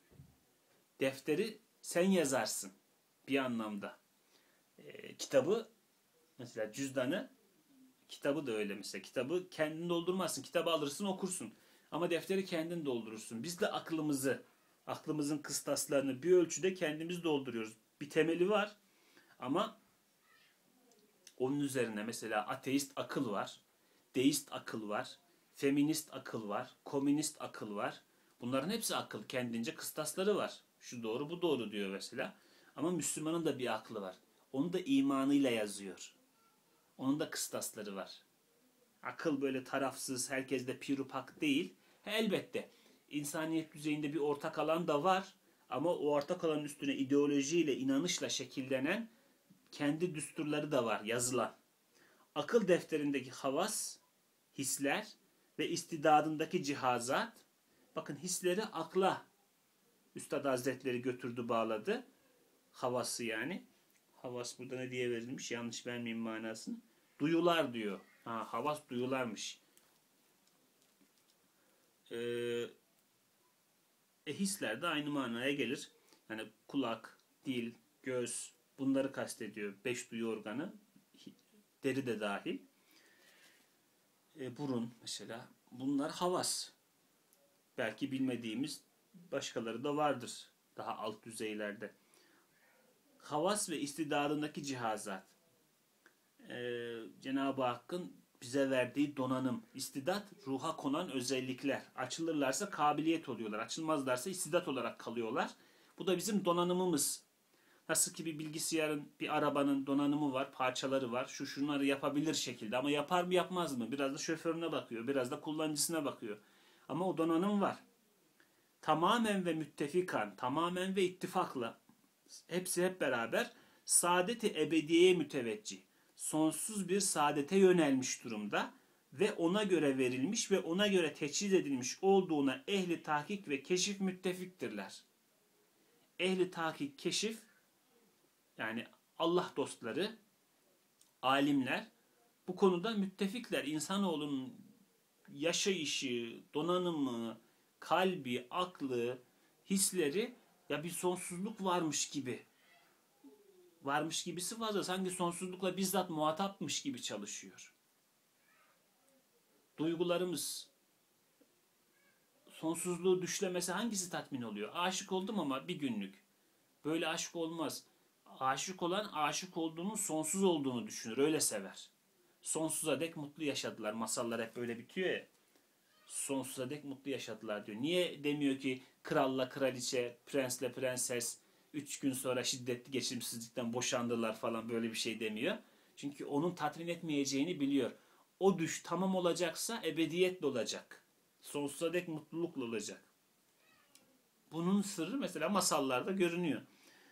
[SPEAKER 1] Defteri sen yazarsın bir anlamda. Kitabı mesela cüzdanı, kitabı da öyle mesela. Kitabı kendin doldurmazsın. Kitabı alırsın okursun. Ama defteri kendin doldurursun. Biz de aklımızın kıstaslarını bir ölçüde kendimiz dolduruyoruz. Bir temeli var ama onun üzerine mesela ateist akıl var, deist akıl var, feminist akıl var, komünist akıl var. Bunların hepsi akıl. Kendince kıstasları var. Şu doğru, bu doğru diyor mesela. Ama Müslümanın da bir aklı var. Onu da imanıyla yazıyor. Onun da kıstasları var. Akıl böyle tarafsız, herkes de pirupak değil. Elbette insaniyet düzeyinde bir ortak alan da var. Ama o orta kalanın üstüne ideolojiyle, inanışla şekillenen kendi düsturları da var yazılan. Akıl defterindeki havas, hisler ve istidadındaki cihazat, bakın hisleri akla Üstad Hazretleri götürdü bağladı. Havası yani. Havas burada ne diye verilmiş? Yanlış vermeyeyim manasını. Duyular diyor. Ha, havas duyularmış. Hisler de aynı manaya gelir. Yani kulak, dil, göz bunları kastediyor. 5 duyu organı. Deri de dahil. Burun mesela. Bunlar havas. Belki bilmediğimiz başkaları da vardır. Daha alt düzeylerde. Havas ve istidadındaki cihazat. Cenab-ı Hakk'ın bize verdiği donanım. İstidat, ruha konan özellikler. Açılırlarsa kabiliyet oluyorlar. Açılmazlarsa istidat olarak kalıyorlar. Bu da bizim donanımımız. Nasıl ki bir bilgisayarın, bir arabanın donanımı var, parçaları var. Şunları yapabilir şekilde. Ama yapar mı yapmaz mı? Biraz da şoförüne bakıyor, biraz da kullanıcısına bakıyor. Ama o donanım var. Tamamen ve müttefikan, tamamen ve ittifakla, hepsi hep beraber saadet-i ebediyeye müteveccih, sonsuz bir saadete yönelmiş durumda ve ona göre verilmiş ve ona göre teçhiz edilmiş olduğuna ehli tahkik ve keşif müttefiktirler. Ehli tahkik, keşif yani Allah dostları, alimler bu konuda müttefikler. İnsanoğlunun yaşayışı, donanımı, kalbi, aklı, hisleri ya bir sonsuzluk varmış gibi. Varmış gibisi fazla. Sanki sonsuzlukla bizzat muhatapmış gibi çalışıyor. Duygularımız, sonsuzluğu düşlemesi hangisi tatmin oluyor? Aşık oldum ama bir günlük. Böyle aşık olmaz. Aşık olan aşık olduğunun sonsuz olduğunu düşünür. Öyle sever. Sonsuza dek mutlu yaşadılar. Masallar hep böyle bitiyor ya. Sonsuza dek mutlu yaşadılar diyor. Niye demiyor ki kralla kraliçe, prensle prenses 3 gün sonra şiddetli geçimsizlikten boşandılar falan böyle bir şey demiyor. Çünkü onun tatmin etmeyeceğini biliyor. O düş tamam olacaksa ebediyetle olacak. Sonsuza dek mutlulukla olacak. Bunun sırrı mesela masallarda görünüyor.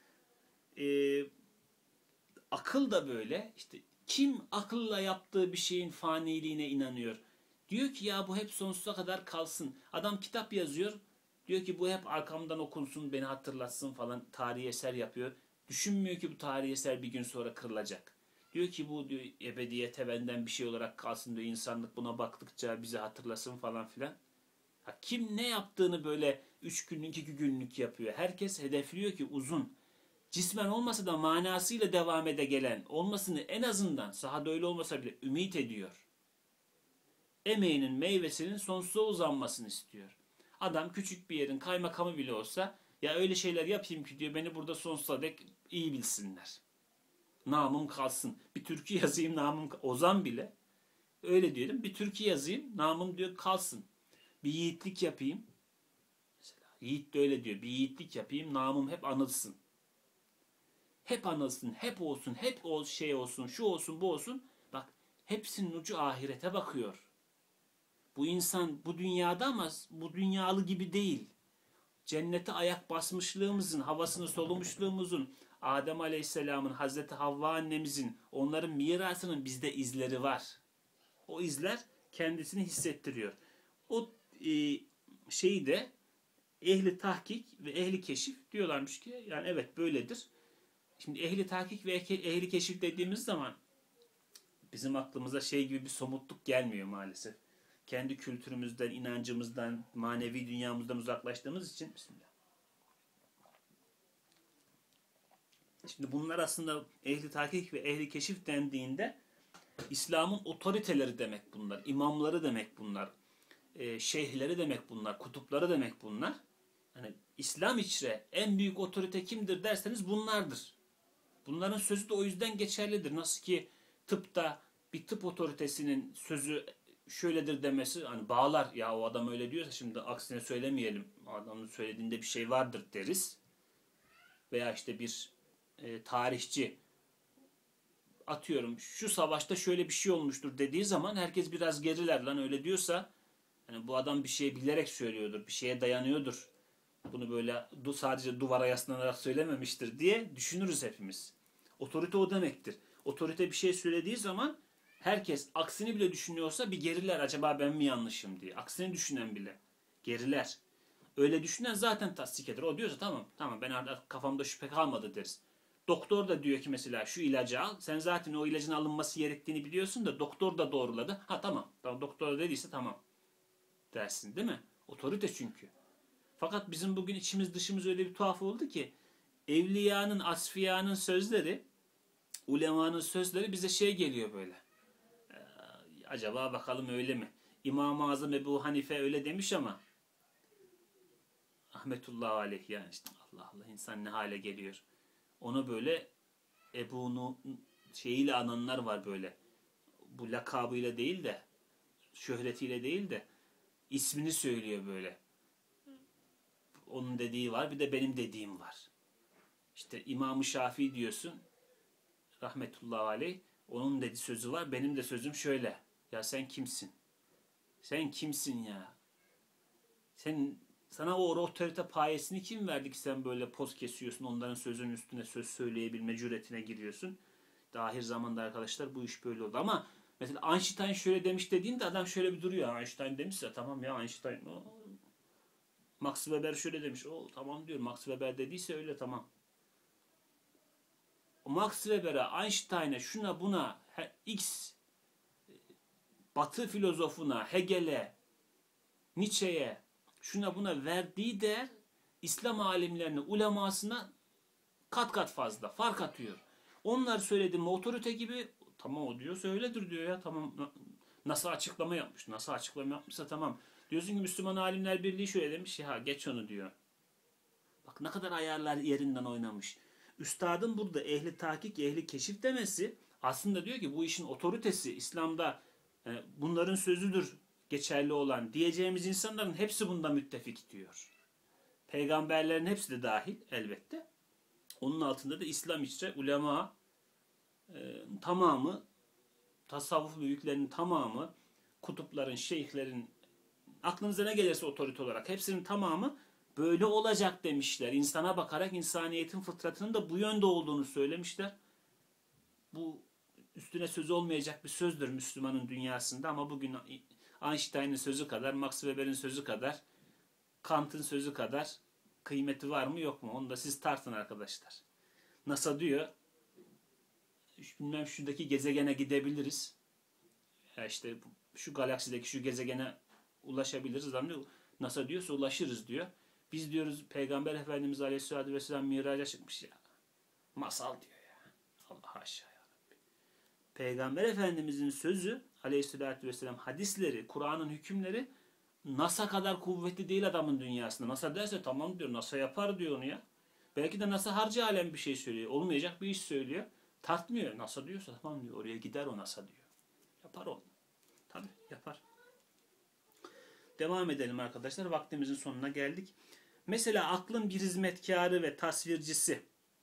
[SPEAKER 1] Akıl da böyle. İşte kim akılla yaptığı bir şeyin faniliğine inanıyor? Diyor ki ya bu hep sonsuza kadar kalsın. Adam kitap yazıyor. Diyor ki bu hep arkamdan okunsun, beni hatırlatsın falan. Tarihi eser yapıyor. Düşünmüyor ki bu tarihi eser bir gün sonra kırılacak. Diyor ki bu diyor ebediyete benden bir şey olarak kalsın diyor. İnsanlık buna baktıkça bizi hatırlasın falan filan. Ha, kim ne yaptığını böyle 3 günlük 2 günlük yapıyor. Herkes hedefliyor ki uzun. Cismen olmasa da manasıyla devam ede gelen olmasını en azından sahada öyle olmasa bile ümit ediyor. Emeğinin meyvesinin sonsuza uzanmasını istiyor. Adam küçük bir yerin kaymakamı bile olsa ya öyle şeyler yapayım ki diyor beni burada sonsuza dek iyi bilsinler. Namım kalsın. Bir türkü yazayım namım Ozan bile öyle diyelim. Bir türkü yazayım namım diyor kalsın. Bir yiğitlik yapayım. Mesela yiğit de öyle diyor. Bir yiğitlik yapayım namım hep anılsın. Hep anılsın, hep olsun, hep o şey olsun, şu olsun, bu olsun. Bak hepsinin ucu ahirete bakıyor. Bu insan bu dünyada ama bu dünyalı gibi değil. Cennete ayak basmışlığımızın, havasını solumuşluğumuzun, Adem Aleyhisselam'ın, Hazreti Havva annemizin, onların mirasının bizde izleri var. O izler kendisini hissettiriyor. O şeyi de ehli tahkik ve ehli keşif diyorlarmış ki yani evet böyledir. Şimdi ehli tahkik ve ehli keşif dediğimiz zaman bizim aklımıza şey gibi bir somutluk gelmiyor maalesef. Kendi kültürümüzden, inancımızdan, manevi dünyamızdan uzaklaştığımız için bismillah. Şimdi bunlar aslında ehli tahkik ve ehli keşif dendiğinde İslam'ın otoriteleri demek bunlar, imamları demek bunlar, şeyhleri demek bunlar, kutupları demek bunlar. Yani İslam içre en büyük otorite kimdir derseniz bunlardır. Bunların sözü de o yüzden geçerlidir. Nasıl ki tıpta bir tıp otoritesinin sözü şöyledir demesi hani bağlar ya o adam öyle diyorsa şimdi aksine söylemeyelim. Adamın söylediğinde bir şey vardır deriz. Veya işte bir tarihçi atıyorum şu savaşta şöyle bir şey olmuştur dediği zaman herkes biraz geriler lan öyle diyorsa hani bu adam bir şey bilerek söylüyordur, bir şeye dayanıyordur Bunu böyle sadece duvara yaslanarak söylememiştir diye düşünürüz hepimiz. Otorite o demektir. Otorite bir şey söylediği zaman herkes aksini bile düşünüyorsa bir geriler, acaba ben mi yanlışım diye. Aksini düşünen bile geriler. Öyle düşünen zaten tasdik eder. O diyorsa tamam tamam, ben artık kafamda şüphe kalmadı deriz. Doktor da diyor ki mesela şu ilacı al. Sen zaten o ilacın alınması gerektiğini biliyorsun da doktor da doğruladı. Ha tamam. Tamam, doktor da dediyse tamam dersin, değil mi? Otorite çünkü. Fakat bizim bugün içimiz dışımız öyle bir tuhaf oldu ki evliyanın, asfiyanın sözleri, ulemanın sözleri bize şey geliyor böyle. Acaba bakalım öyle mi? İmam-ı Azam Ebu Hanife öyle demiş ama rahmetullahi aleyh, yani işte Allah Allah, insan ne hale geliyor. Onu böyle Ebu'nu şeyiyle ananlar var böyle. Bu lakabıyla değil de, şöhretiyle değil de ismini söylüyor böyle. Onun dediği var, bir de benim dediğim var. İşte İmam-ı Şafii diyorsun, rahmetullahi aleyh, onun dedi sözü var, benim de sözüm şöyle. Ya sen kimsin? Sen kimsin ya? Sana o otorite payesini kim verdi ki sen böyle poz kesiyorsun, onların sözünün üstüne söz söyleyebilme cüretine giriyorsun? Ahir zamanda arkadaşlar bu iş böyle oldu. Ama mesela Einstein şöyle demiş dediğinde adam şöyle bir duruyor. Einstein demişse tamam ya, Einstein. Max Weber şöyle demiş. Tamam diyor. Max Weber dediyse öyle, tamam. Max Weber'e, Einstein'e, şuna buna, X Batı filozofuna, Hegel'e, Nietzsche'ye, şuna buna verdiği değer İslam alimlerine, ulemasına kat kat fazla. Fark atıyor. Onlar söyledi mi otorite gibi, tamam o diyorsa öyledir diyor ya, tamam. Nasıl açıklama yapmış? Nasıl açıklama yapmışsa tamam. Diyorsun ki Müslüman Alimler Birliği şöyle demiş. Ya geç onu diyor. Bak ne kadar ayarlar yerinden oynamış. Üstadın burada ehli tahkik, ehli keşif demesi aslında diyor ki bu işin otoritesi İslam'da bunların sözüdür geçerli olan diyeceğimiz insanların hepsi bunda müttefik diyor. Peygamberlerin hepsi de dahil elbette. Onun altında da İslam içre ulema tamamı, tasavvuf büyüklerinin tamamı, kutupların, şeyhlerin, aklınıza ne gelirse otorite olarak hepsinin tamamı böyle olacak demişler. İnsana bakarak insaniyetin fıtratının da bu yönde olduğunu söylemişler. Bu üstüne söz olmayacak bir sözdür Müslümanın dünyasında ama bugün Einstein'ın sözü kadar, Max Weber'in sözü kadar, Kant'ın sözü kadar kıymeti var mı yok mu? Onu da siz tartın arkadaşlar. NASA diyor, bilmem şuradaki gezegene gidebiliriz. Ya işte şu galaksideki şu gezegene ulaşabiliriz. NASA diyorsa ulaşırız diyor. Biz diyoruz Peygamber Efendimiz Aleyhisselatü Vesselam miraca çıkmış ya. Masal diyor ya. Allah aşağı ya Rabbi. Peygamber Efendimizin sözü, Aleyhisselatü Vesselam hadisleri, Kur'an'ın hükümleri NASA kadar kuvvetli değil adamın dünyasında. NASA derse tamam diyor, NASA yapar diyor onu ya. Belki de NASA harcı alem bir şey söylüyor. Olmayacak bir iş söylüyor. Tartmıyor. NASA diyorsa tamam diyor. Oraya gider o NASA diyor. Yapar o. Tabii yapar. Devam edelim arkadaşlar. Vaktimizin sonuna geldik. Mesela aklın bir hizmetkarı ve tasvircisi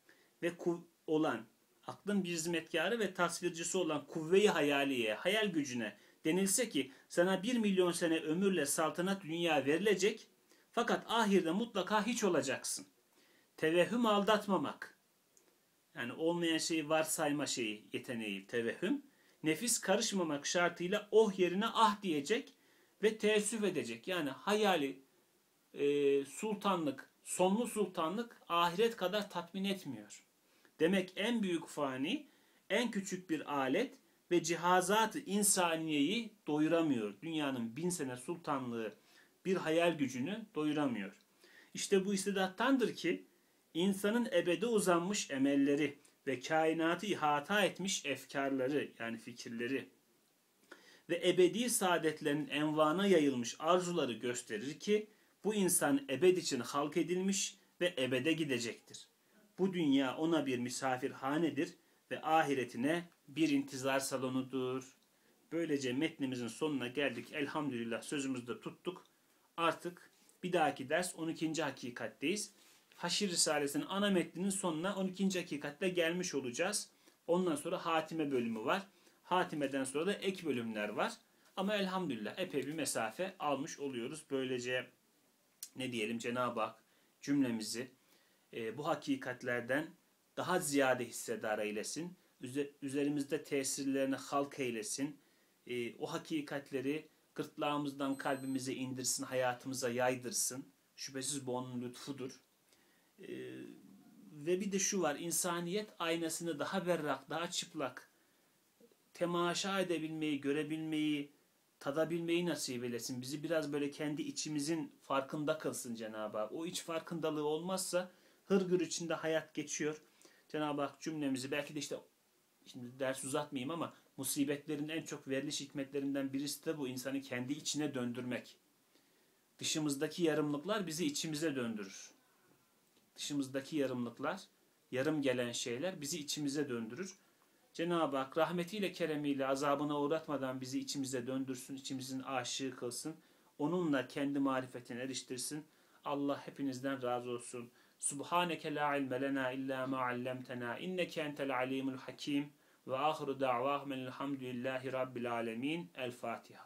[SPEAKER 1] olan kuvve-i hayaliye, hayal gücüne denilse ki sana 1 milyon sene ömürle saltanat dünya verilecek fakat ahirde mutlaka hiç olacaksın. Tevehhüm aldatmamak. Yani olmayan şeyi varsayma şeyi, yeteneği, tevehhüm. Nefis karışmamak şartıyla oh yerine ah diyecek ve teessüf edecek. Yani hayali sultanlık, sonlu sultanlık ahiret kadar tatmin etmiyor. Demek en büyük fani, en küçük bir alet ve cihazat-ı insaniyeyi doyuramıyor. Dünyanın 1000 sene sultanlığı bir hayal gücünü doyuramıyor. İşte bu istidattandır ki insanın ebede uzanmış emelleri ve kainatı ihata etmiş efkarları, yani fikirleri ve ebedi saadetlerin envana yayılmış arzuları gösterir ki bu insan ebed için halk edilmiş ve ebede gidecektir. Bu dünya ona bir misafirhanedir ve ahiretine bir intizar salonudur. Böylece metnimizin sonuna geldik. Elhamdülillah sözümüzü de tuttuk. Artık bir dahaki ders 12. hakikatteyiz. Haşir Risalesi'nin ana metninin sonuna 12. hakikatle gelmiş olacağız. Ondan sonra hatime bölümü var. Hatimeden sonra da ek bölümler var. Ama elhamdülillah epey bir mesafe almış oluyoruz. Böylece ne diyelim, Cenab-ı Hak cümlemizi bu hakikatlerden daha ziyade hissedar eylesin. Üzerimizde tesirlerini halk eylesin. O hakikatleri gırtlağımızdan kalbimize indirsin, hayatımıza yaydırsın. Şüphesiz bu onun lütfudur. Ve bir de şu var, insaniyet aynasını daha berrak, daha çıplak temaşa edebilmeyi, görebilmeyi, tadabilmeyi nasip eylesin. Bizi biraz böyle kendi içimizin farkında kılsın Cenab-ı Hak. O iç farkındalığı olmazsa hırgür içinde hayat geçiyor. Cenab-ı Hak cümlemizi, belki de işte şimdi ders uzatmayayım ama musibetlerin en çok veriliş hikmetlerinden birisi de bu, insanı kendi içine döndürmek. Dışımızdaki yarımlıklar bizi içimize döndürür. Dışımızdaki yarımlıklar, yarım gelen şeyler bizi içimize döndürür. Cenab-ı Hak rahmetiyle, keremiyle azabına uğratmadan bizi içimize döndürsün, içimizin aşığı kılsın. Onunla kendi marifetine eriştirsin. Allah hepinizden razı olsun. Subhaneke la ilme lena illa ma allamtena inneke entel alimul hakim ve ahiru da'vahum elhamdülillahi rabbil alemin. El Fatiha.